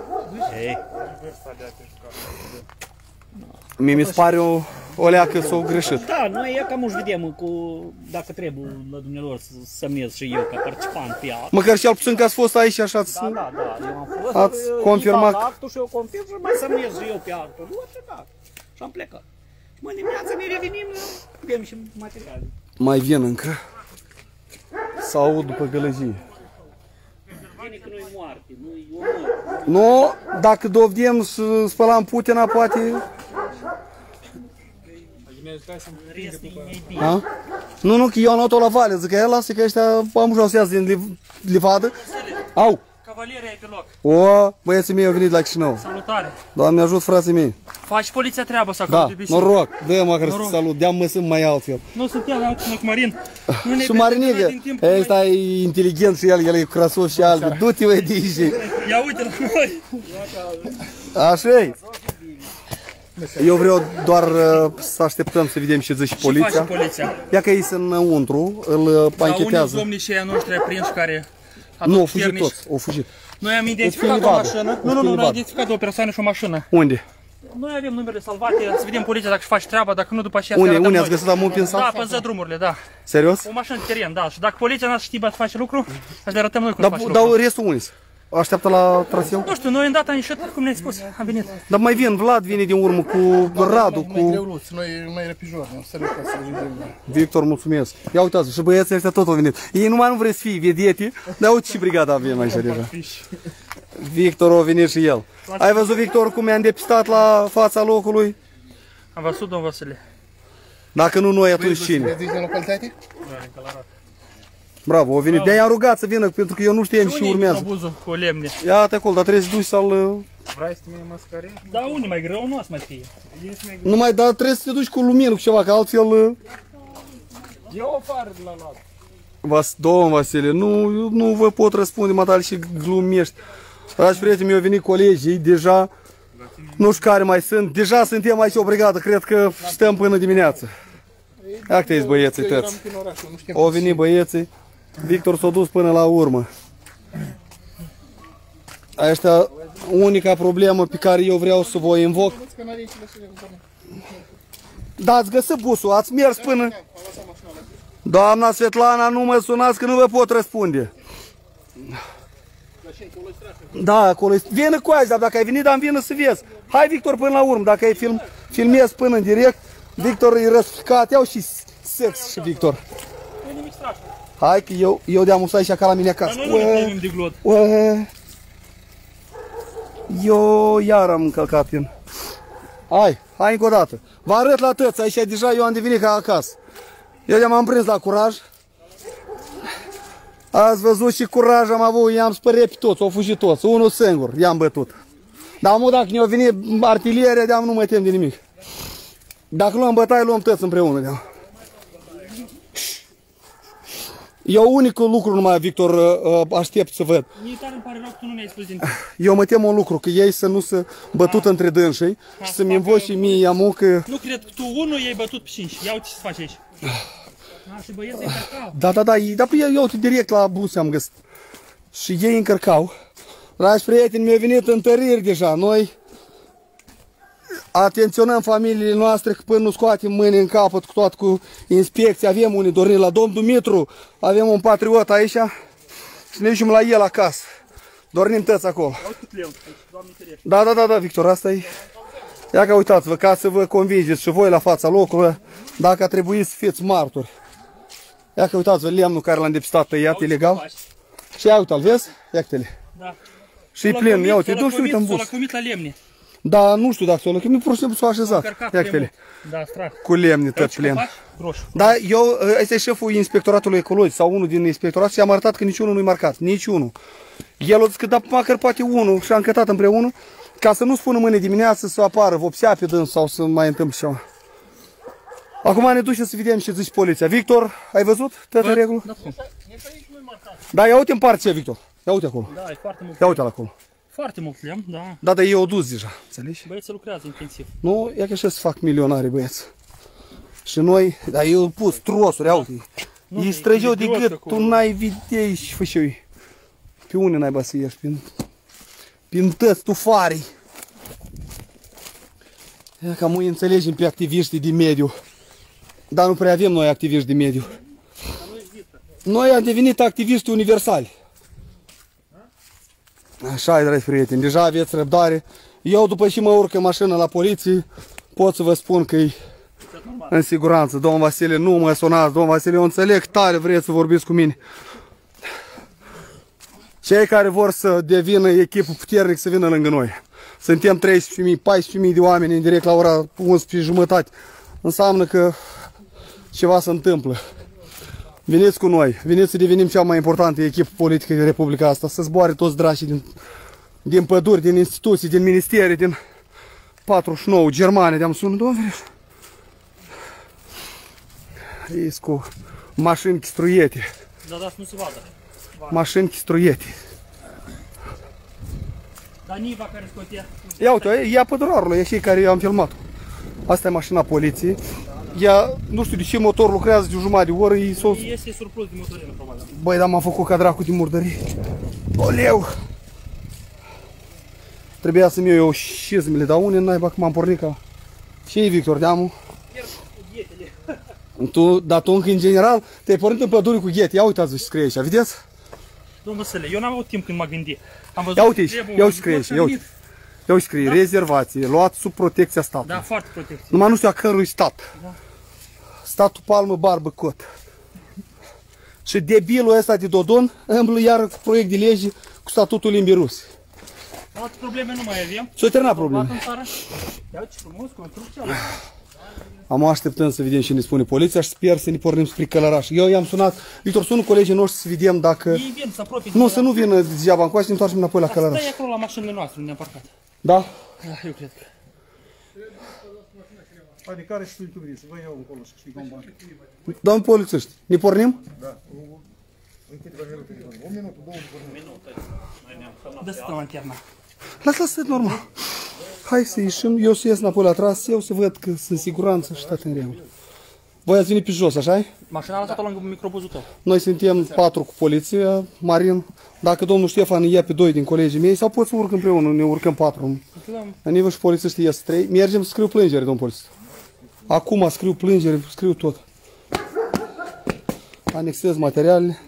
Mi se pare o leacă s-o greșit. Da, noi e cam uși vedem cu, dacă trebuie la dumnealor să merg și eu ca participant pe act. Măcar și-al puțin că ați fost aici așa ați... Da, eu am fost. Ați confirmat. Actul și eu confirm și mai să merg și eu pe actul. Și am plecat. Mâine dimineața ne revenim, avem și materiale. Mai vin încă. Să aud după gălăgie. Bine că nu-i moarte, nu-i omor. Nu, dacă dovedem să spălam Putina, poate... În rest e mai bine. A? Nu, că eu am luat-o la vale, zic că el lasă că ăștia am jos să iasă din livadă. Au! Cavaleria e pe loc. O, băieții mei au venit la Chișinău. Salutare. Doamne ajut, frații mei. Faci poliția treabă să Da, acolo de piscină. noroc, dă-i măcar să salut, de-am mă sunt mai altfel. Nu suntem la cu Marin. Și Marinigă, ăsta e inteligent și el e cu crasov și albe. Du-te, băi, de aici. Ia uite la noi. Așa-i. Eu vreau doar să așteptăm să vedem ce zice Ce poliția. face poliția? Ia că ei sunt înăuntru, îl La unii anchetează. domnii și aia noștri aprinși care... Nu, au fugit toți, au fugit. Noi am fi identificat o livadă. mașină. Nu, noi am identificat o persoană și o mașină. Unde? Noi avem numerele salvate, să vedem poliția dacă își face treaba, dacă nu după aceea... Unde ați găsit la mult în sat? Da, pe drumurile, da. Serios? O mașină de teren, da. Și dacă poliția n-a știut să face lucru, să le arătăm noi cum Dar să face lucru. dar restul unde? Așteaptă la traseu? Nu știu, noi în data am ieșit, cum ne-ai spus, am venit. Dar mai vin, Vlad vine din urmă cu Radu, cu Noi mai repijor, nu să le să vedem. Victor, mulțumesc. Ia uitați, și băieții ăștia tot au venit. Ei numai nu vreți să fii vedete, dar uite ce brigada avem aici deja. Victor a venit și el. Ai văzut, Victor, cum i-am depistat la fața locului? Am văzut, domn Vasile. Dacă nu noi, atunci cine? Zici de localitate? Bravo, au venit. De-aia am rugat să vină, pentru că eu nu știam și unii urmează. Obuzul cu lemne. Ia-te acolo, dar trebuie să duci să-l... Vrei să te mai mascare? Da, unii mai greu, nu ați mai fie. Numai, dar trebuie să te duci cu lumină, cu ceva, că altfel... E o fară de la noastră. Domn Vasile, nu vă pot răspunde, matale, și glumești. Dragi prieteni, mi-au venit colegii, deja, nu știu care mai sunt, deja suntem aici o brigadă, cred că stăm până dimineață. Ia că te-aici băieții tăți. Au venit băieții, Victor s-a dus până la urmă. Asta unica problemă pe care eu vreau să vă invoc. Da, ați găsit busul, ați mers până... Doamna Svetlana, nu mă sunați că nu vă pot răspunde. Da, acolo este. Vină cu azi, dar dacă ai venit, dar vină să vezi. Hai, Victor, până la urmă, dacă ai filmezi până în direct, Victor e răsficat, iau și sex și Victor. Nu e nimic strașnic. Hai că eu de-am usat și ca la mine acasă. Dar noi nu ne primim de glot. Eu iar am încălcat în... Hai încă o dată. Vă arăt la tăți, aici deja eu am devenit ca acasă. Eu m-am prins la curaj. Ați văzut și curaj am avut, i-am spărit pe toți, au fugit toți, unul singur, i-am bătut. Dar mă, dacă ne-au venit artilerie, de-am nu mă tem de nimic. Dacă luăm bătaie, luăm toți împreună. De-am. Eu unicul lucru numai, Victor, aștept să văd. Mie tare îmi pare rău că tu nu mi-ai spus din Eu mă tem un lucru, că ei să nu se bătut între dânsii și să-mi învoci și mie iamu că... Nu cred că tu unul i-ai bătut pe 5. Ia uite ce se face aici. Și băieții încărcau. Da, dar eu uite direct la bus am găsit. Și ei încărcau. Dragi prieteni, mi-au venit întăriri deja. Noi atenționăm familiile noastre că până nu scoatem mâini în capăt cu toată cu inspecția. Avem unii dorniți la domn Dumitru, avem un patriot aici și ne ducem la el acasă. Dornim tăți acolo. Da, Victor, asta e. Ia că uitați-vă, ca să vă convingeți și voi la fața locului, dacă a trebuit să fiți martori. Ia că uitați-vă, lemnul care l-am depistat tăiat ilegal. Și ia uite-l, vezi? Ia-te-le. Da. Și-i plin, ia uite, du și uite în bus. S-o lăcomit la lemne. Da, nu știu dacă s-o lăcomit, pur și simplu s-o așezat. Ia-te-le. Da, strah. Cu lemne, tot plen. Da, eu, ăsta e șeful inspectoratului ecologic sau unul din inspectorat și am arătat că niciunul nu-i marcat, niciunul. El a zis că da, măcar poate unul și a încătat împreună ca să nu spună mâine dimineață să apară vopsea pe dâns sau să mai întâmple ceva. Acum ne ducem să vedem ce zice poliția. Victor, ai văzut toată regulă? Da, ia uite în partea, Victor. Ia uite acolo. Da, e foarte mult. Ia uite acolo. Foarte mult lemn, da. Da, dar ei au dus deja, înțelegi? Băieții lucrează intensiv. Nu, ia că așa se fac milionari, băieți. Și noi, dar eu pus trosuri, ia uite. Ei străgeau de gât, tu n-ai videi și fășeui. Pe unde n-ai să ieși? Prin tăți tufarii. Ia că mâine înțelegem pe activiștii de mediu. Dar nu prea avem noi activiști de mediu. Noi am devenit activiști universali. Așa e, dragi prieteni, deja aveți răbdare. Eu după ce mă urc în mașină la poliție, pot să vă spun că în siguranță. Domnul Vasile, nu mă sunați, domnul Vasile, eu înțeleg tare, vreți să vorbiți cu mine. Cei care vor să devină echipă puternic să vină lângă noi. Suntem 13.000, 14.000 de oameni în direct la ora 11:30. Înseamnă că ceva se întâmplă. Veniți cu noi, veniți să devenim cea mai importantă echipă politică din Republica asta, să zboare toți drașii din păduri, din instituții, din ministerii, din 49, Germania, de-am sunat, domnule. Ești cu mașini chistruiete. Da, nu se vadă. Mașini chistruiete. Dar Niva care scotea. Ia uite, ia pădurarul, e cei care i-am filmat. Asta e mașina poliției. Ea, nu știu de ce motor lucrează de o jumătate de oră. Este surplus de motorină, probabil. Băi, dar m-am făcut ca dracu din murdărie. Oleu! Trebuia să-mi iau eu șizmele, dar unde naiba că m-am pornit ca... Și Victor, de-amu? Dar tu încă în general te-ai pornit în pădure cu ghete. Ia uitați ce scrie aici, vedeți? Domnul Vasile, eu n-am avut timp când m-a gândit. Am văzut. Ia uite aici, ia uite scrie aici, ia uite. Ia uite scrie, rezervație, luați sub protecția statului. Da, foarte protecție. Numai nu știu a cărui stat. Da. Statul Palmă Barbă Cot. Și debilul ăsta de Dodon îmblă iar cu proiect de lege cu statutul limbii ruse. Alte probleme nu mai avem. S-au terminat probleme. Ia ce frumos, construcția. Am așteptăm să vedem ce ne spune poliția și sper să ne pornim spre Călăraș. Eu i-am sunat, Victor, sună colegii noștri să vedem dacă... Ei vin să apropie. Nu, să nu vină degeaba încoace, să ne întoarcem înapoi la Călăraș. Stai acolo la mașinile noastre, unde ne-am parcat. Da? Da, eu cred că. Adică care și tu vrei, să vă iau încolo și știi cum bani. Domnul polițiști, ne pornim? Da. În câteva minute. 1 minut, 2 minute. Dă să stăm lanterna. Lasă-se normal. Hai să ieșim, eu să ies înapoi la tras, eu să văd că sunt siguranță și tot în regulă. Voi ați venit pe jos, așa-i? Mașina a lăsat-o lângă microbuzul tău. Noi suntem 4 cu poliția, Marin. Dacă domnul Ștefan ia pe 2 din colegii mei, sau pot să urc împreună, ne urcăm 4. Aniva și polițiștii ies 3. Mergem să scriu plângere, domnul polițist. Acum scriu plângere, scriu tot. Anexez materialele.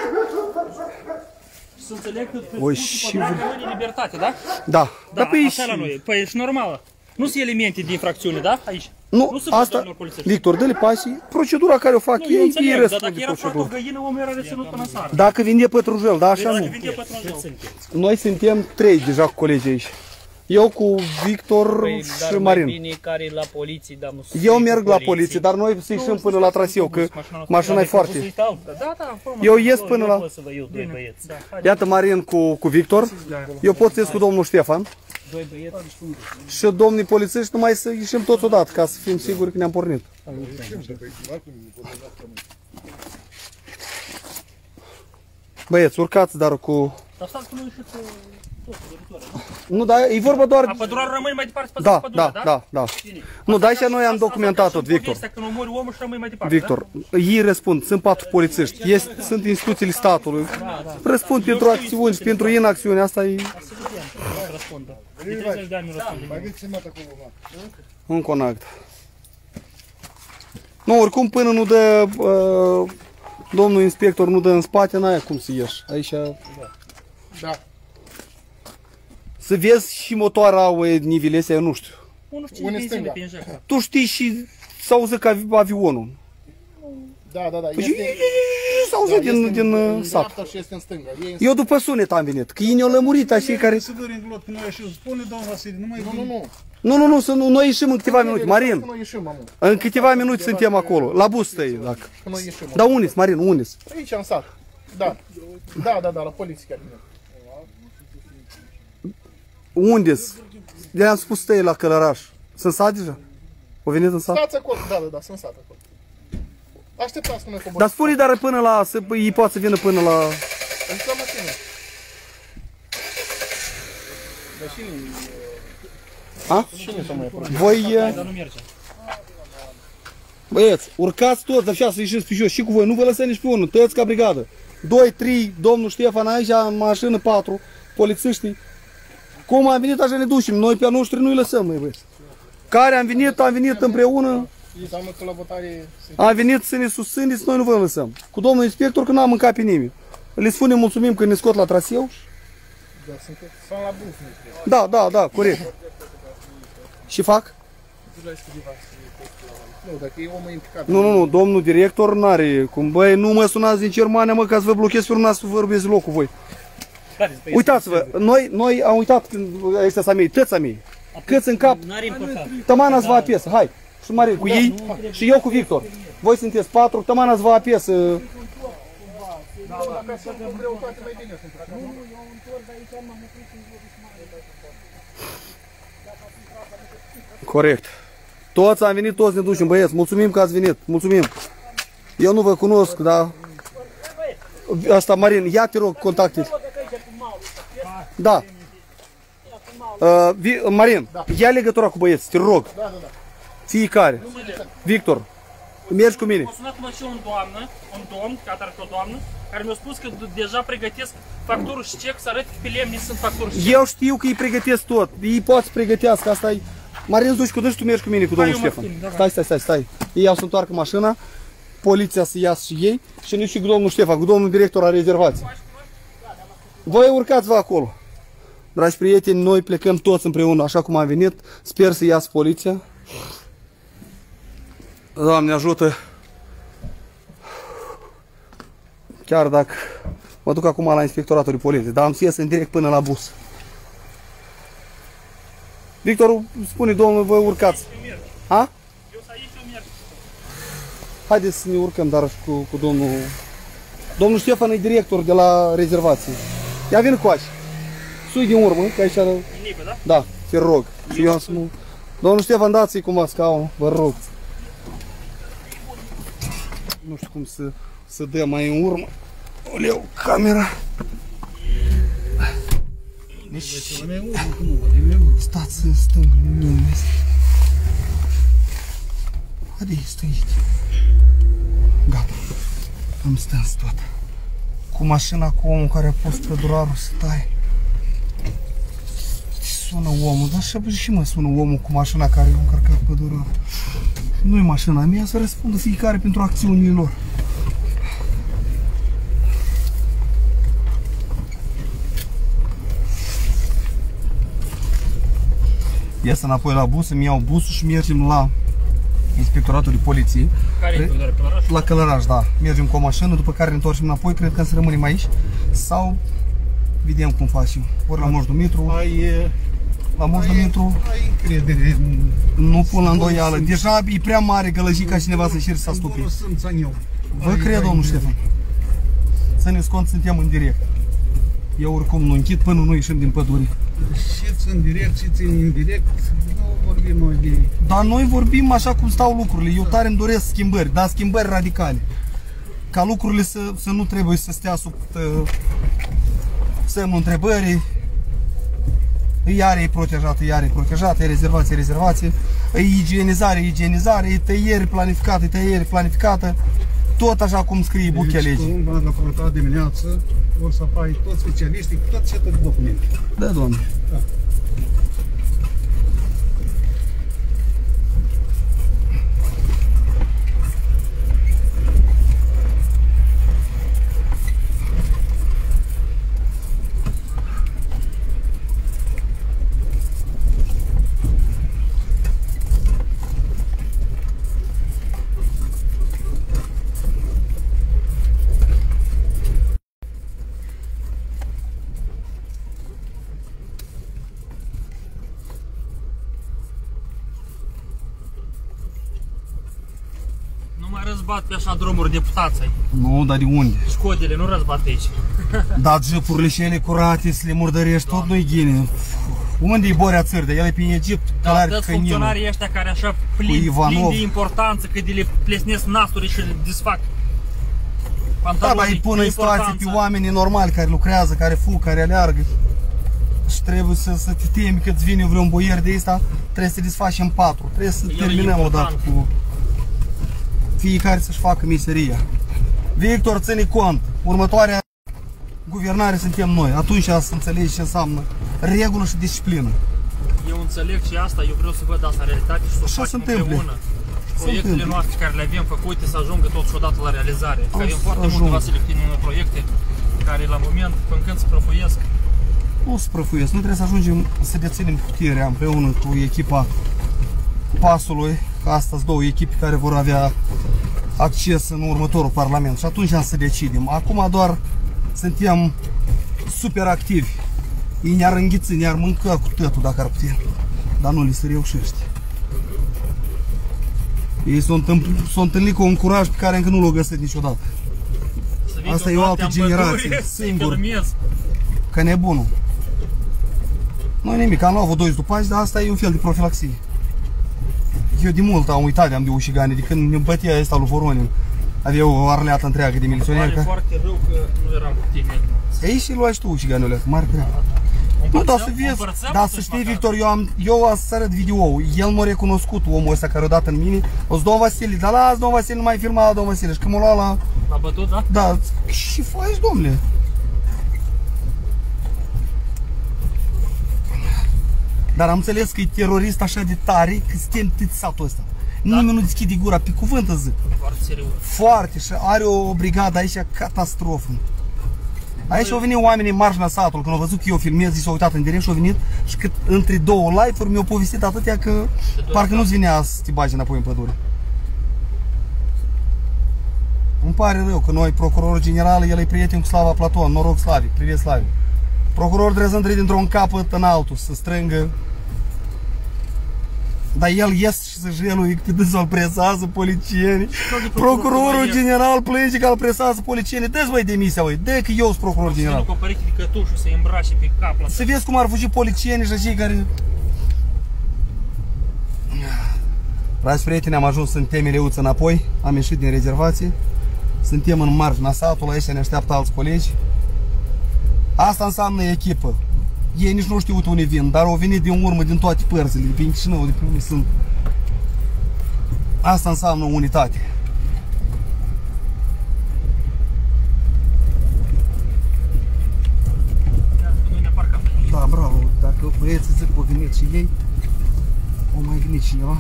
Să înțeleg că Voi și și libertate, da? Da. Da, păi așa la noi. Păi e normal. Nu sunt elemente de infracțiune, da? Aici. Nu, sunt asta, Victor, dă-le pasii. Procedura care o fac nu, eu ei, înțeleg, ei dar răspund dacă de era foarte o procedură. găină, omul era reținut până în seară. Dacă vinde pătrunjel, da, așa Dacă nu. vinde pătrunjel. Noi suntem 3 deja cu colegii aici. Eu cu Victor Păi, și dar Marin. mai bine care la poliție, dar nu sunt Eu cu merg la poliție, dar noi să ieșim până la traseu, că mașina e foarte... Da, Eu ies până la... să vă iau doi băieți. Iată Marin cu Victor, eu pot să ies cu domnul Ștefan. Doi băieți. Și domnii polițiști numai să ieșim toți odată, ca să fim siguri că ne-am pornit. Băieți, urcați, dar cu... Dar stați că nu ieșiți tot păduritoare. Nu, dar e vorba doar... A pădurarul rămâne mai departe pe Da, pădurea, da. Nu, dar aici noi am documentat tot, Victor. Când omori omul și rămâi mai departe, Victor, ei răspund, sunt 4 polițiști, sunt instituțiile statului. Răspund pentru acțiuni și pentru inacțiune, asta e... răspundă. De 30 de ani nu răspunde. Mai găsiți semnat acolo, Un conact. Nu, oricum până nu dă domnul inspector, nu dă în spate, n-ai cum să ieși. Aici... Da. Să vezi și motoare au nivele astea, eu nu știu. Nu știu cine benzine pe injector. Tu știi și s-auză ca avionul. Da. S-auză din sat. Și este în stânga. Eu după sunet am venit, că ei ne-au lămurit așa care... Să dă în glot, că noi ieșim, spune domnul Vasile, nu mai... Nu. Noi ieșim în câteva minute, Marin. Noi ieșim, mamă. În câteva minute suntem acolo, la bus stăi, dacă. Noi ieșim. Da, unis, Marin, unis. Aici în sat. Da, la poliție chiar. Unde-s? Le-am spus stăi la Călăraș. Sunt sat deja? O venit în sat? Stați acolo, da, sunt sat acolo. Așteptați până coborâți. Dar spune, dar până la... Ei poate să vină până la... Aici la mașină. A? Cine să mai apără? Voi... Dar nu merge. Băieți, urcați toți, așa să ieșiți pe jos și cu voi, nu vă lăsați nici pe unul, tăiați ca brigadă. 2, 3, domnul Ștefan aici, în mașină 4, polițiștii. Cum am venit, așa ne ducem, noi pe a noștri nu-i lăsăm, noi băieți. Care am venit împreună, Înseamnă că la votare... am venit să ne susțineți, noi nu vă lăsăm. Cu domnul inspector că n-am mâncat pe nimeni. Le spunem mulțumim că ne scot la traseu. Da, sunt la buf. Da, corect. Și fac? Nu, dacă e omul implicat. Nu, domnul director n-are cum. Băi, nu mă sunați din Germania, mă, ca să vă blochez pe urmă să vorbesc locul voi. Uitați-vă, noi am uitat ăștia să mei, tăți mei. Câți în cap, tămana să vă apesă, hai. Și Marin cu ei și eu cu Victor. Voi sunteți 4, tămana să vă apesă. Corect. Toți am venit, toți ne ducem, băieți. Mulțumim că ați venit. Mulțumim. Eu nu vă cunosc, dar... Asta, Marin, ia te rog contacte. Da. Marin, ia legătura cu băieți, te rog. Fiecare. Victor, mergi cu mine. M-a sunat și un domn, o doamnă, care mi-a spus că deja pregătesc facturul și cec să arăt pe lemni sunt facturul și cec. Eu știu că îi pregătesc tot. Ei pot să pregătească, asta e... Marin, îți duci cu dâns, tu mergi cu mine, cu domnul Ștefan. Stai. Ei au să întoarcă mașina, poliția să iasă și ei și nici cu domnul Ștefan, cu domnul director a rezervației. Voi urcați-vă acolo. Dragi prieteni, noi plecăm toți împreună, așa cum am venit. Sper să iasă poliția. Doamne ajută. Chiar dacă mă duc acum la inspectoratul de poliție, dar am să ies în direct până la bus. Victor, spune domnul, voi urcați. Ha? Eu să aici eu merg. Haideți să ne urcăm, dar cu domnul... Domnul Ștefan e director de la rezervație. Ia vină cu aici. Sui din urmă, că aici... Nipă, da? Da, te rog. Și eu am să nu... Domnul Ștefan, dați-i cumva scaunul, vă rog. Nu știu cum să dă mai în urmă. Oleu, camera. Deci... Stați în stângă, nu Haide, stai aici. Gata. Am stâns tot. Cu mașina, cu omul care a pus pădurarul să taie. Sună omul, dar și mă sună omul cu mașina care a încărcat pădurarul. Nu-i mașina mea, să răspundă fiecare pentru acțiunile lor. Ies înapoi la bus, îmi iau busul și mergem la inspectoratul de poliție. Care e Călăraș? La Călăraș, da. Mergem cu o mașină, după care ne întoarcem înapoi, cred că să rămânem aici. Sau vedem cum facem. Ori la Moș Dumitru. La Moș Dumitru. Ai încredere. Nu pun la îndoială. Deja e prea mare gălăjit ca cineva să încerce să astupe. Vă cred, domnul Ștefan. Să ne scont, suntem în direct. Eu oricum nu închid până nu ieșim din pădure. Și în direct, și în indirect, nu vorbim noi de... Dar noi vorbim așa cum stau lucrurile. Eu tare îmi doresc schimbări, dar schimbări radicale. Ca lucrurile să nu trebuie să stea sub semnul întrebării. Iar e protejată, e rezervație, e igienizare, e tăiere planificată, tot așa cum scrie buchea legii. Deci, v-ați raportat dimineață, vor să faci toți specialiștii, tot setul de documente. Da, doamne. Da. Răzbat pe așa drumuri deputații. Nu, dar de unde? Școdele nu răzbat aici. Dar jeepurile și ele curate, să le murdărești, tot nu-i ghine. Unde e Borea Țârdă? El e prin Egipt, dar toți funcționarii ăștia care așa plin de importanță, că de le plesnesc nasurile și le desfac pantalonii. Da, dar îi pun în situații pe oamenii normali care lucrează, care fug, care aleargă. Și trebuie să te temi că îți vine vreun boier de ăsta, trebuie să te desfaci în 4. Trebuie să terminăm odată cu... Fiecare să-și facă meseria. Victor, ține cont. Următoarea guvernare suntem noi. Atunci să înțelegi ce înseamnă regulă și disciplină. Eu înțeleg și asta, eu vreau să văd asta în realitate și să o facem împreună. Proiectele noastre care le avem făcute să ajungă totuși odată la realizare. Că avem foarte multe, Vasile, în proiecte care la moment, până când se prăfuiesc. Nu se prăfuiesc, noi trebuie să ajungem să deținem puterea împreună cu echipa Pasului, că astea sunt două echipe care vor avea acces în următorul parlament și atunci am să decidem. Acum doar suntem super activi. Ei ne-ar înghiți, ne-ar mânca cu tătul dacă ar putea, dar nu li se reușește. Ei s-au întâlnit cu un curaj pe care încă nu l-au găsit niciodată. Asta e o altă generație, singur, ca nebunul. Nu nimic, am luat 2 după azi, dar asta e un fel de profilaxie. Eu de mult am uitat de ușigani, de când ne bătea ăsta lui Voronin. Avea o arleată întreagă de miliționeri. Pare foarte rău că nu eram cu tine. Ei și luai și tu ușiganul ăla, mare treabă. Nu, dar să vezi, dar să știi, Victor, eu am să arăt video-ul. El m-a recunoscut, omul ăsta care o dat în mine. O să domn Vasile, dar las, domn Vasile, nu mai filma, domn Vasile. Și când m-a luat la... L-a bătut, da? Da, și faci, domnule. Dar am înțeles că e terorist așa de tare, că suntem tâți satul ăsta. Da? Nimeni nu deschide gura, pe cuvânt zic. Foarte serios. Foarte, și are o brigadă aici, catastrofă. Aici au venit oamenii în marginea satului, când au văzut că eu filmez, s-au uitat în direct și au venit și cât între două live-uri mi-au povestit atâtea că parcă nu-ți venea să te bagi înapoi în pădure. Îmi pare rău că noi, procurorul general, el e prieten cu Slava Platon, noroc Slavi, privet Slavi. Procurorul trebuie să intre dintr-un capăt în altul, să strângă. Dar el ies și să jeluie că dânsul îl presează polițienii. Procurorul general plânge că îl presează polițienii. Dă-ți voi demisia, voi. Dă că eu sunt procuror general. Cu o pereche de cătușuri să-i îmbrace pe cap la... Să vezi cum ar fugi polițienii și cei care... Dragi prieteni, am ajuns în Temeleuță înapoi. Am ieșit din rezervație. Suntem în marginea satului, aici ne așteaptă alți colegi. Asta înseamnă echipă. Ei nici nu știu unde vin, dar au venit din urmă din toate părțile, de pe Chișinău, de pe unde sunt. Asta înseamnă unitate. Da, bravo. Dacă băieții zic că au venit și ei, au mai venit cineva.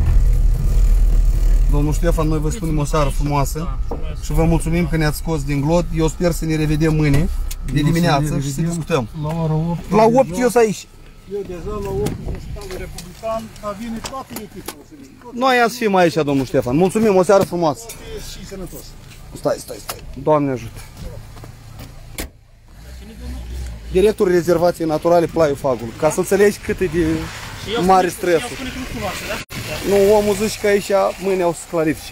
Domnul Ștefan, noi vă spunem o seară frumoasă și vă mulțumim că ne-ați scos din glod. Eu sper să ne revedem mâine de dimineață și să discutăm. La ora 8. La 8 eu sunt aici. Eu deja la 8 cu Spitalul Republican, dar vine toată echipa. Noi azi fim aici, domnul Ștefan. Mulțumim, o seară frumoasă. Și sănătos. Stai. Doamne ajută. Directorul rezervației naturale Plaiul Fagului. Ca să înțelegi cât e de mare stresul. Nu, omul zice că aici mâine o să clarifice.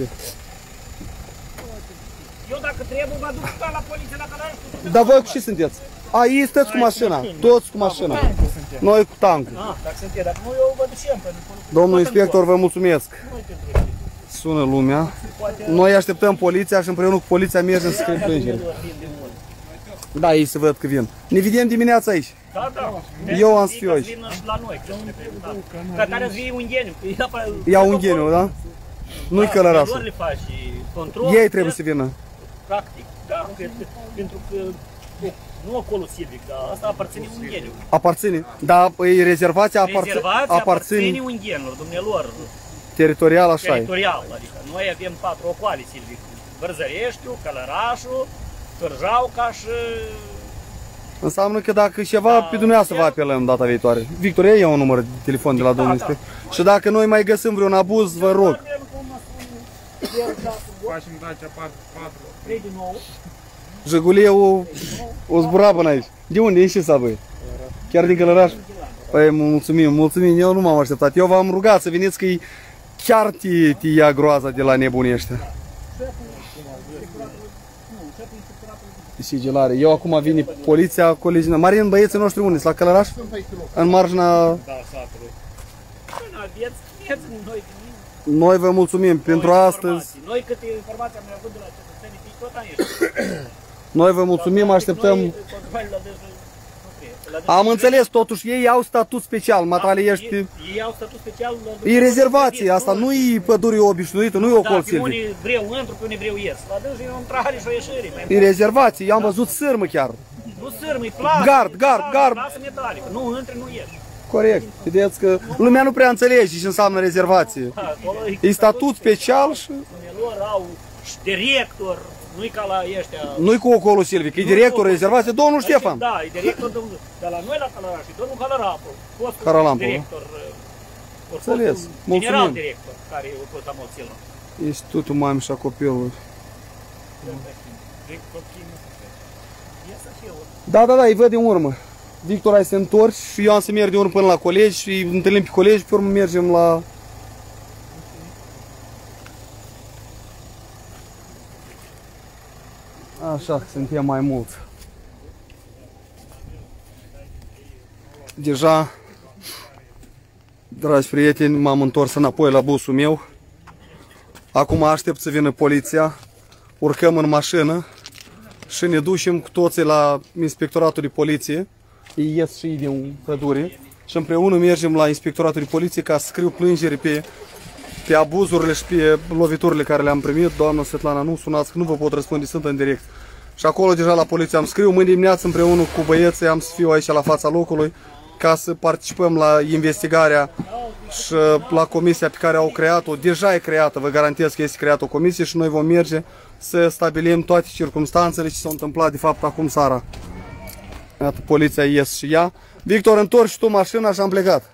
Eu dacă trebuie mă duc la poliție la canal. Dar voi cu ce sunteți? Aici sunteți cu mașina, toți cu mașina. Noi cu tancul. Dacă sunteți, dacă nu eu vă ducem. Domnul inspector, vă mulțumesc. Sună lumea. Noi așteptăm poliția și împreună cu poliția mergem să scriem plângere. Da, ei se văd că vin. Ne vedem dimineața aici. Da. Eu am să fiu aici. La noi. Ca care vii ungheniu. Ia ungheniu, da? Nu-i călărașul. le faci control. Ei trebuie să vină. Practic, da, pentru că nu acolo civic, dar asta aparține ungheniu. Aparține. Dar rezervația aparține unghenilor, dumnealor. Teritorial, așa e. Teritorial, adică noi avem 4 ocoale silvic. Vărzăreștiu, Călărașul, Cârjauca și... Înseamnă că dacă ceva, pe dumneavoastră vă apelăm data viitoare. Victor, ia un număr de telefon de la domnul inspector. Și dacă noi mai găsim vreun abuz, vă rog. Facem Dacia 4. Jigulie o zbura până aici. De unde ești ăsta, băi? Chiar din Călăraș? Păi, mulțumim, eu nu m-am așteptat. Eu v-am rugat să veniți că chiar te ia groaza de la nebunii ăștia. Sigilare. Eu acum vine poliția, colegii. Marin, băieții noștri unde? La Călăraș? În marginea... Noi vă mulțumim pentru astăzi. Noi câte informații am avut de la cetățenii, tot am ieșit. Noi vă mulțumim, așteptăm. Am înțeles, totuși ei au statut special, mataliești. Ei au statut special. E rezervație, asta nu e pădure obișnuită, nu e ocol silvic. Da, pe unii vreau intru, pe unii vreau ies. La dânsi e o intrare și o ieșire. E rezervație, eu am văzut sârmă chiar. Nu sârmă, e plasă. Gard. Plasă metalică, nu intri, nu ieși. Corect, vedeți că lumea nu prea înțelege ce înseamnă rezervație. E statut special și... Lor au director, nu-i ca la ăștia... Nu-i cu ocolul silvic, e directorul rezervației, domnul Ștefan. Da, e director, dar la noi la Călăraș, e domnul Călărapu. Caralampu, director Înțeles. General Mulțumim. director, care o pot amoțilă. Institutul Mami și a Copilului. Da, îi văd din urmă. Victor, ai să se întorci și eu am să merg de urmă până la colegi și îi întâlnim pe colegi, pe urmă mergem la... Așa, că suntem mai mulți. Deja, dragi prieteni, m-am întors înapoi la busul meu. Acum aștept să vină poliția, urcăm în mașină și ne ducem cu toții la inspectoratul de poliție. Ei ies și ei din pădure și împreună mergem la inspectoratul de poliție ca să scriu plângeri pe abuzurile și pe loviturile care le-am primit. Doamna Svetlana, nu sunați că nu vă pot răspunde, sunt în direct. Și acolo deja la poliție am scriu, mâine dimineață împreună cu băieții am să fiu aici la fața locului ca să participăm la investigarea și la comisia pe care au creat-o. Deja e creată, vă garantez că este creată o comisie și noi vom merge să stabilim toate circumstanțele ce s-au întâmplat de fapt acum seara. Iată, poliția ies și ea. Victor, întorci tu mașina și am plecat.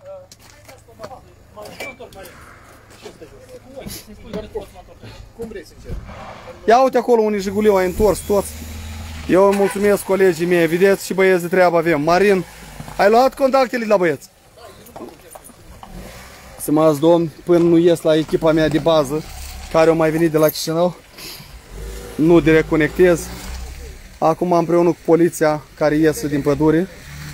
Ia uite acolo unii Jiguliu ai întors toți. Eu îmi mulțumesc colegii mei, vedeți și băieți de treabă avem. Marin, ai luat contactele de la băieți? Stimați domni, până nu ies la echipa mea de bază, care au mai venit de la Chișinău, nu direct conectez. Acum împreună cu poliția care iese din pădure.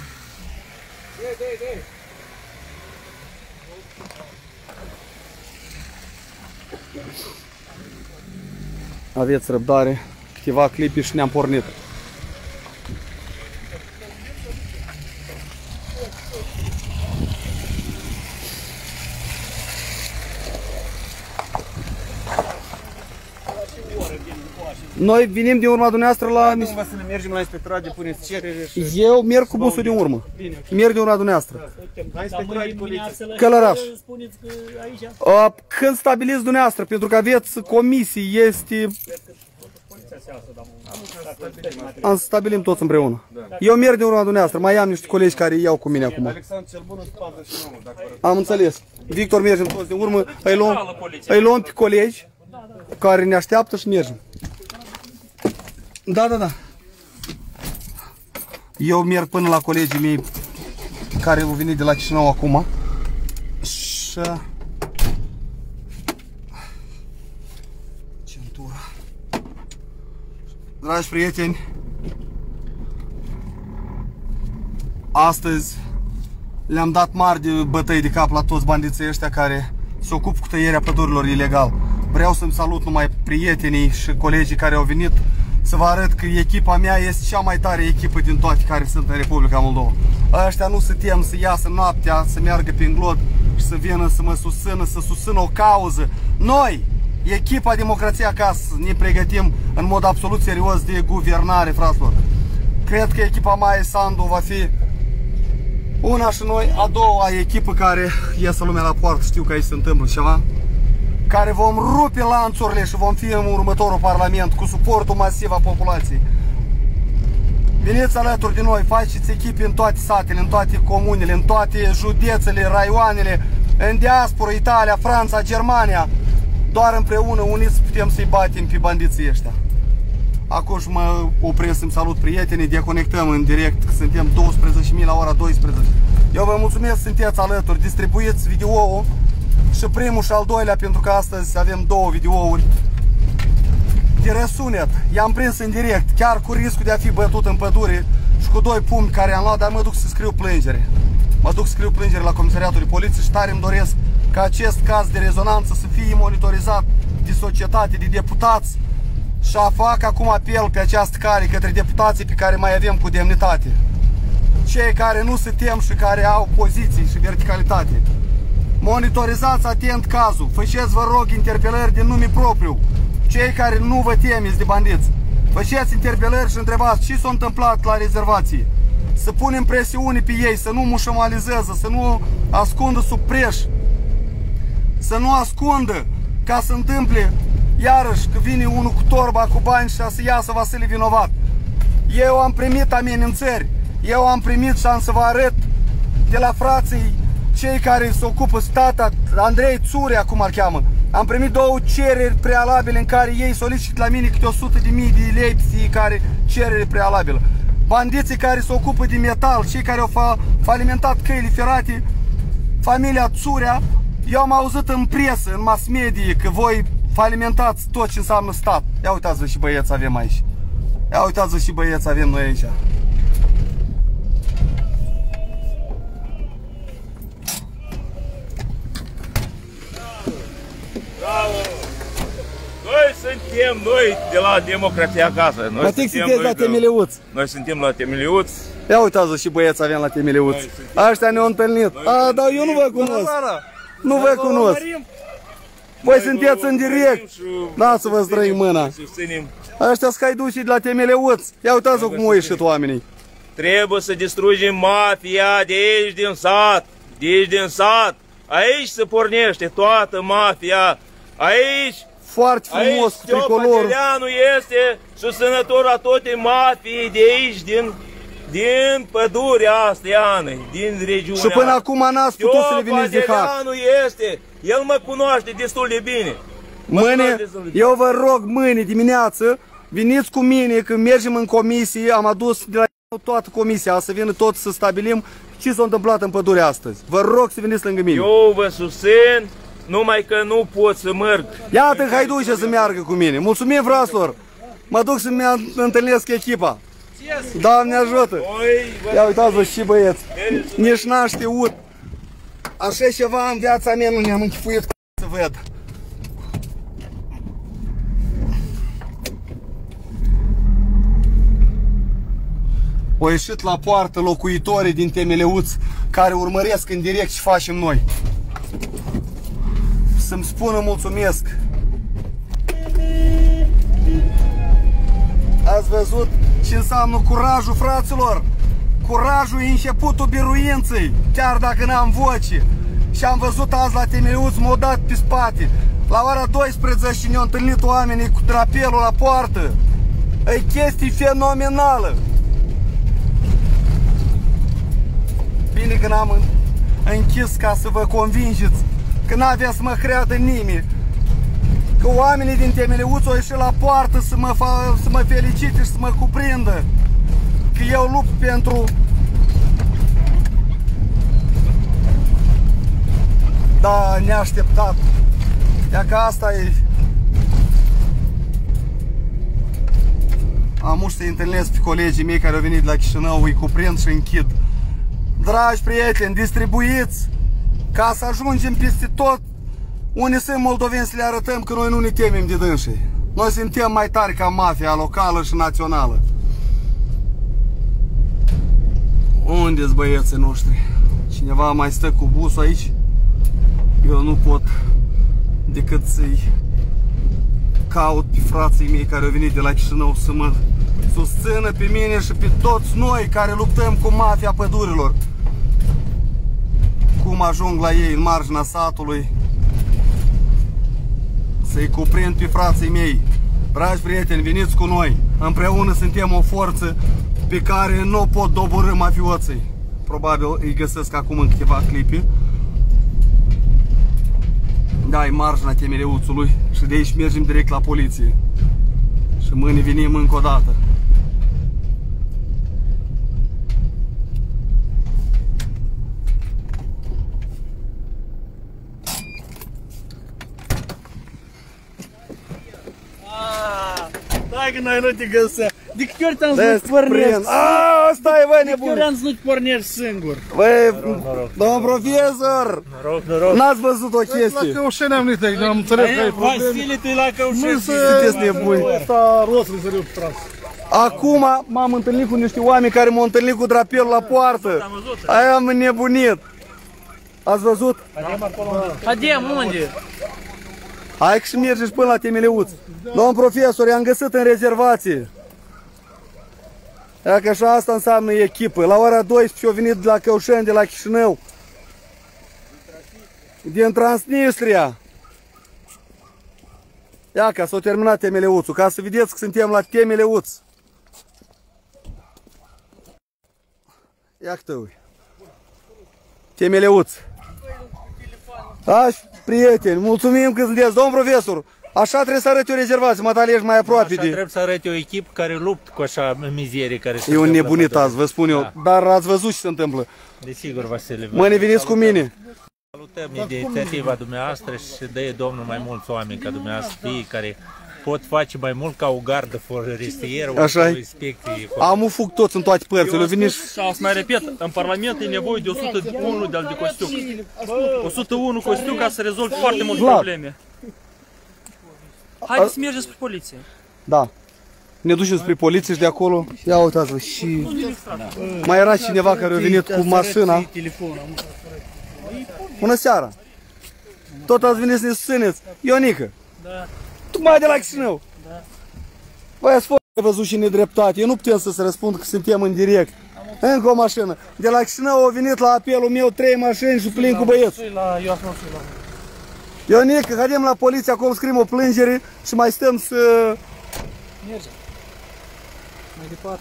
Aveți răbdare, câteva clipi și ne-am pornit. Noi venim din urma dumneavoastră la... Nu vă să ne mergem la inspectorat de puneți cerere și... Eu merg cu busul din urmă. Bine. Merg din urma dumneavoastră. La inspectorat de poliție. Călăraș. Spuneți că aici... Când stabiliți dumneavoastră, pentru că aveți comisii, este... Am să stabilim toți împreună. Eu merg din urma dumneavoastră, mai am niște colegi care iau cu mine acum. Alexandru cel Bun, 49, dacă Am înțeles. Victor, mergem toți din urmă, îi luăm pe colegi care ne așteaptă și mergem. Da. Eu merg până la colegii mei care au venit de la Chișinău acum. Și... centura. Dragi prieteni, astăzi le-am dat mari de bătăi de cap la toți bandiții ăștia care se ocupă cu tăierea pădurilor ilegal. Vreau să-mi salut numai prietenii și colegii care au venit să vă arăt că echipa mea este cea mai tare echipă din toate care sunt în Republica Moldova. Ăștia nu se tem să iasă noaptea, să meargă prin glod și să vină să mă susțină, să susțină o cauză. Noi, echipa Democrația Acasă, ne pregătim în mod absolut serios de guvernare, fraților. Cred că echipa Maia Sandu va fi una și noi a doua echipă care iasă lumea la poartă, știu că aici se întâmplă ceva, care vom rupe lanțurile și vom fi în următorul parlament cu suportul masiv a populației. Veniți alături de noi, faceți echipe în toate satele, în toate comunele, în toate județele, raioanele, în diaspora, Italia, Franța, Germania. Doar împreună, uniți, putem să-i batem pe bandiții ăștia. Acum mă opresc să-mi salut prietenii, deconectăm în direct, că suntem 12.000 la ora 12. Eu vă mulțumesc, sunteți alături, distribuiți video-ul și primul și al doilea, pentru că astăzi avem două videouri de răsunet. I-am prins în direct, chiar cu riscul de a fi bătut în pădure și cu 2 pumni care am luat, dar mă duc să scriu plângere. Mă duc să scriu plângere la Comisariatul de Poliție și tare îmi doresc ca acest caz de rezonanță să fie monitorizat de societate, de deputați, și fac acum apel pe această cale către deputații pe care mai avem cu demnitate. Cei care nu se tem și care au poziții și verticalitate. Monitorizați atent cazul, faceți, vă rog, interpelări din nume propriu. Cei care nu vă temeți de bandiți, faceți interpelări și întrebați ce s-a întâmplat la rezervație. Să punem presiune pe ei, să nu mușamalizeze, să nu ascundă sub preș, să nu ascundă ca să întâmple iarăși că vine unul cu torba cu bani și să iasă Vasile vinovat. Eu am primit amenințări, eu am primit și am să vă arăt de la frații cei care se ocupă, tata Andrei Țurea, cum ar cheamă, am primit 2 cereri prealabile în care ei solicită la mine câte 100.000 de lei fiecare cerere prealabilă. Bandiții care se ocupă de metal, cei care au falimentat căile ferate, familia Țurea, eu am auzit în presă, în mass media, că voi falimentați tot ce înseamnă stat. Ia uitați-vă și băieți avem aici. Ia uitați-vă și băieți avem noi aici. Noi suntem de la Democrația Acasă. Mă tic sunteți la Temeleuț. Noi suntem la Temeleuț. Ia uitați-vă și băieți avem la Temeleuț. Aștia ne-au întâlnit. Dar eu nu vă cunosc. Nu vă cunosc. Voi sunteți în direct. Da, să vă străi mâna. Aștia sunt haiducii de la Temeleuț. Ia uitați-vă cum au ieșit oamenii. Trebuie să distrugem mafia de aici din sat. De aici din sat. Aici se pornește toată mafia. Aici. Foarte frumos cu tricolor. Păteleanu este susținător a toate mafiei de aici, din pădurea asteană, din regiunea. Și până acum n-ați putut să le veniți de hac. Păteleanu este, el mă cunoaște destul de bine. Mâine, eu vă rog, mâine dimineață, veniți cu mine, când mergem în comisie, am adus de la toată comisia, să vină tot să stabilim ce s-a întâmplat în pădure astăzi. Vă rog să veniți lângă mine. Eu vă susțin. Numai că nu pot să merg. Iată haiduce să meargă cu mine. Mulțumim, fraților. Mă duc să-mi întâlnesc echipa. Doamne ajută. Ia uitați-vă și băieți. Nici n-am știut. Așa ceva în viața mea nu ne-am închipuit să văd. Au ieșit la poartă locuitorii din Temeleuț care urmăresc în direct ce facem noi. Să-mi spună mulțumesc. Ați văzut ce înseamnă curajul, fraților? Curajul e începutul biruinței, chiar dacă n-am voce. Și am văzut azi la Temeleuț, m-au dat pe spate. La ora 12 ne-au întâlnit oamenii cu drapelul la poartă. E chestie fenomenală. Bine că n-am închis ca să vă convingeți că n-avea să mă creadă nimeni. Că oamenii din Temeleuț au ieșit la poartă să mă felicite și să mă cuprindă. Că eu lupt pentru... Da, neașteptat. Ia că asta e... Am uși să-i întâlnesc pe colegii mei care au venit de la Chișinău, îi cuprind și închid. Dragi prieteni, distribuiți ca să ajungem peste tot unde sunt moldoveni, să le arătăm că noi nu ne temem de dânsii. Noi suntem mai tari ca mafia locală și națională. Unde-s băieții noștri? Cineva mai stă cu busul aici? Eu nu pot decât să-i caut pe frații mei care au venit de la Chișinău să mă susțină pe mine și pe toți noi care luptăm cu mafia pădurilor. Cum ajung la ei în marginea satului, să-i cuprind pe frații mei. Dragi prieteni, veniți cu noi. Împreună suntem o forță pe care nu o pot doborî mafioții. Probabil îi găsesc acum în câteva clipe. Da, e marginea Temeleuțului și de aici mergem direct la poliție. Și mâine venim încă o dată. Hai că noi nu te găsăm. De câte ori te-am să nu-ți pornești? Asta e, băi, nebun! De câte ori am să nu-ți pornești singur? Băi, domn profesor! N-ați văzut o chestie? La Căușeni am venit aici, am înțeles că ai probleme. Vasile, tu-i la Căușeni. Sunteți nebuni! Asta rost mi se reuși tras. Acum m-am întâlnit cu niște oameni care m-au întâlnit cu drapelul la poartă. Aia am înnebunit. Ați văzut? Adem, unde? Hai că și mergeți până la Temeleuț. Domn profesor, i-am găsit în rezervație. Ia că așa asta înseamnă echipă. La ora 12 au venit de la Căușeni, de la Chișinău. Din Transnistria. Ia că s-a terminat Temeleuțul, ca să vedeți că suntem la Temeleuț. Ia că te ui. Temeleuț. Dragi prieteni, mulțumim că sunteți. Domn profesor, așa trebuie să arăți o rezervație, mă ești mai aproape Așa trebuie să arăți o echipă care luptă cu așa mizerie care se E un întâmplă nebunit pe azi, vă spun eu, dar ați văzut ce se întâmplă. Desigur, Vasile. Mâine veniți cu mine. Salutăm inițiativa dumneavoastră și dă Domnul mai mulți oameni ca dumneavoastră, care pot face mai mult ca o gardă forestieră, o inspecție. Am fug toți în toate părțile. Și să mai repet, în Parlament e nevoie de 101 de costiuc. 101 costiuc ca să rezolvi foarte multe probleme. Haideți să mergem spre poliție. Da. Ne ducem spre poliție și de acolo, ia uitați-vă, și mai era cineva care a venit cu mașina. Bună seara! Tot ați venit să ne susțineți. Ionică! Da. Tu mai de la Chișinău? Da. Băi, ați fost văzut și nedreptate. Eu nu putem să răspund că suntem în direct. Încă o mașină. De la Chișinău au venit la apelul meu 3 mașini și plin cu băieți. Ionică, haidem la poliție, acolo scriem o plângere și mai stăm să... Mergem. Mai departe.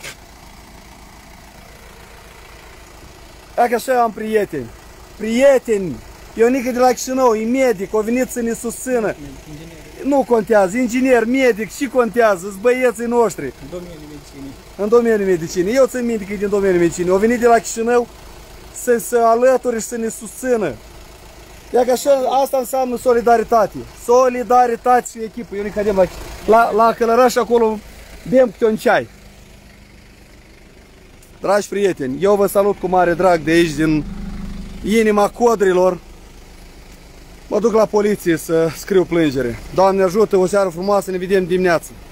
Dacă așa am prieteni. Prieteni! Ionică de la Chișinău, e medic, a venit să ne susțină. Nu contează, inginer, medic, și contează, sunt băieții noștri. În domeniul medicinii. În domeniul medicinii. Eu țin minte că e din domeniul medicinii. Au venit de la Chișinău să se alăture și să ne susțină. Dacă așa, asta înseamnă solidaritate. Solidaritate și echipă. Ionică, haidem la Călăraș acolo, bem câte un ceai. Dragi prieteni, eu vă salut cu mare drag de aici, din inima Codrilor. Mă duc la poliție să scriu plângere. Doamne ajută, o seară frumoasă, ne vedem dimineață.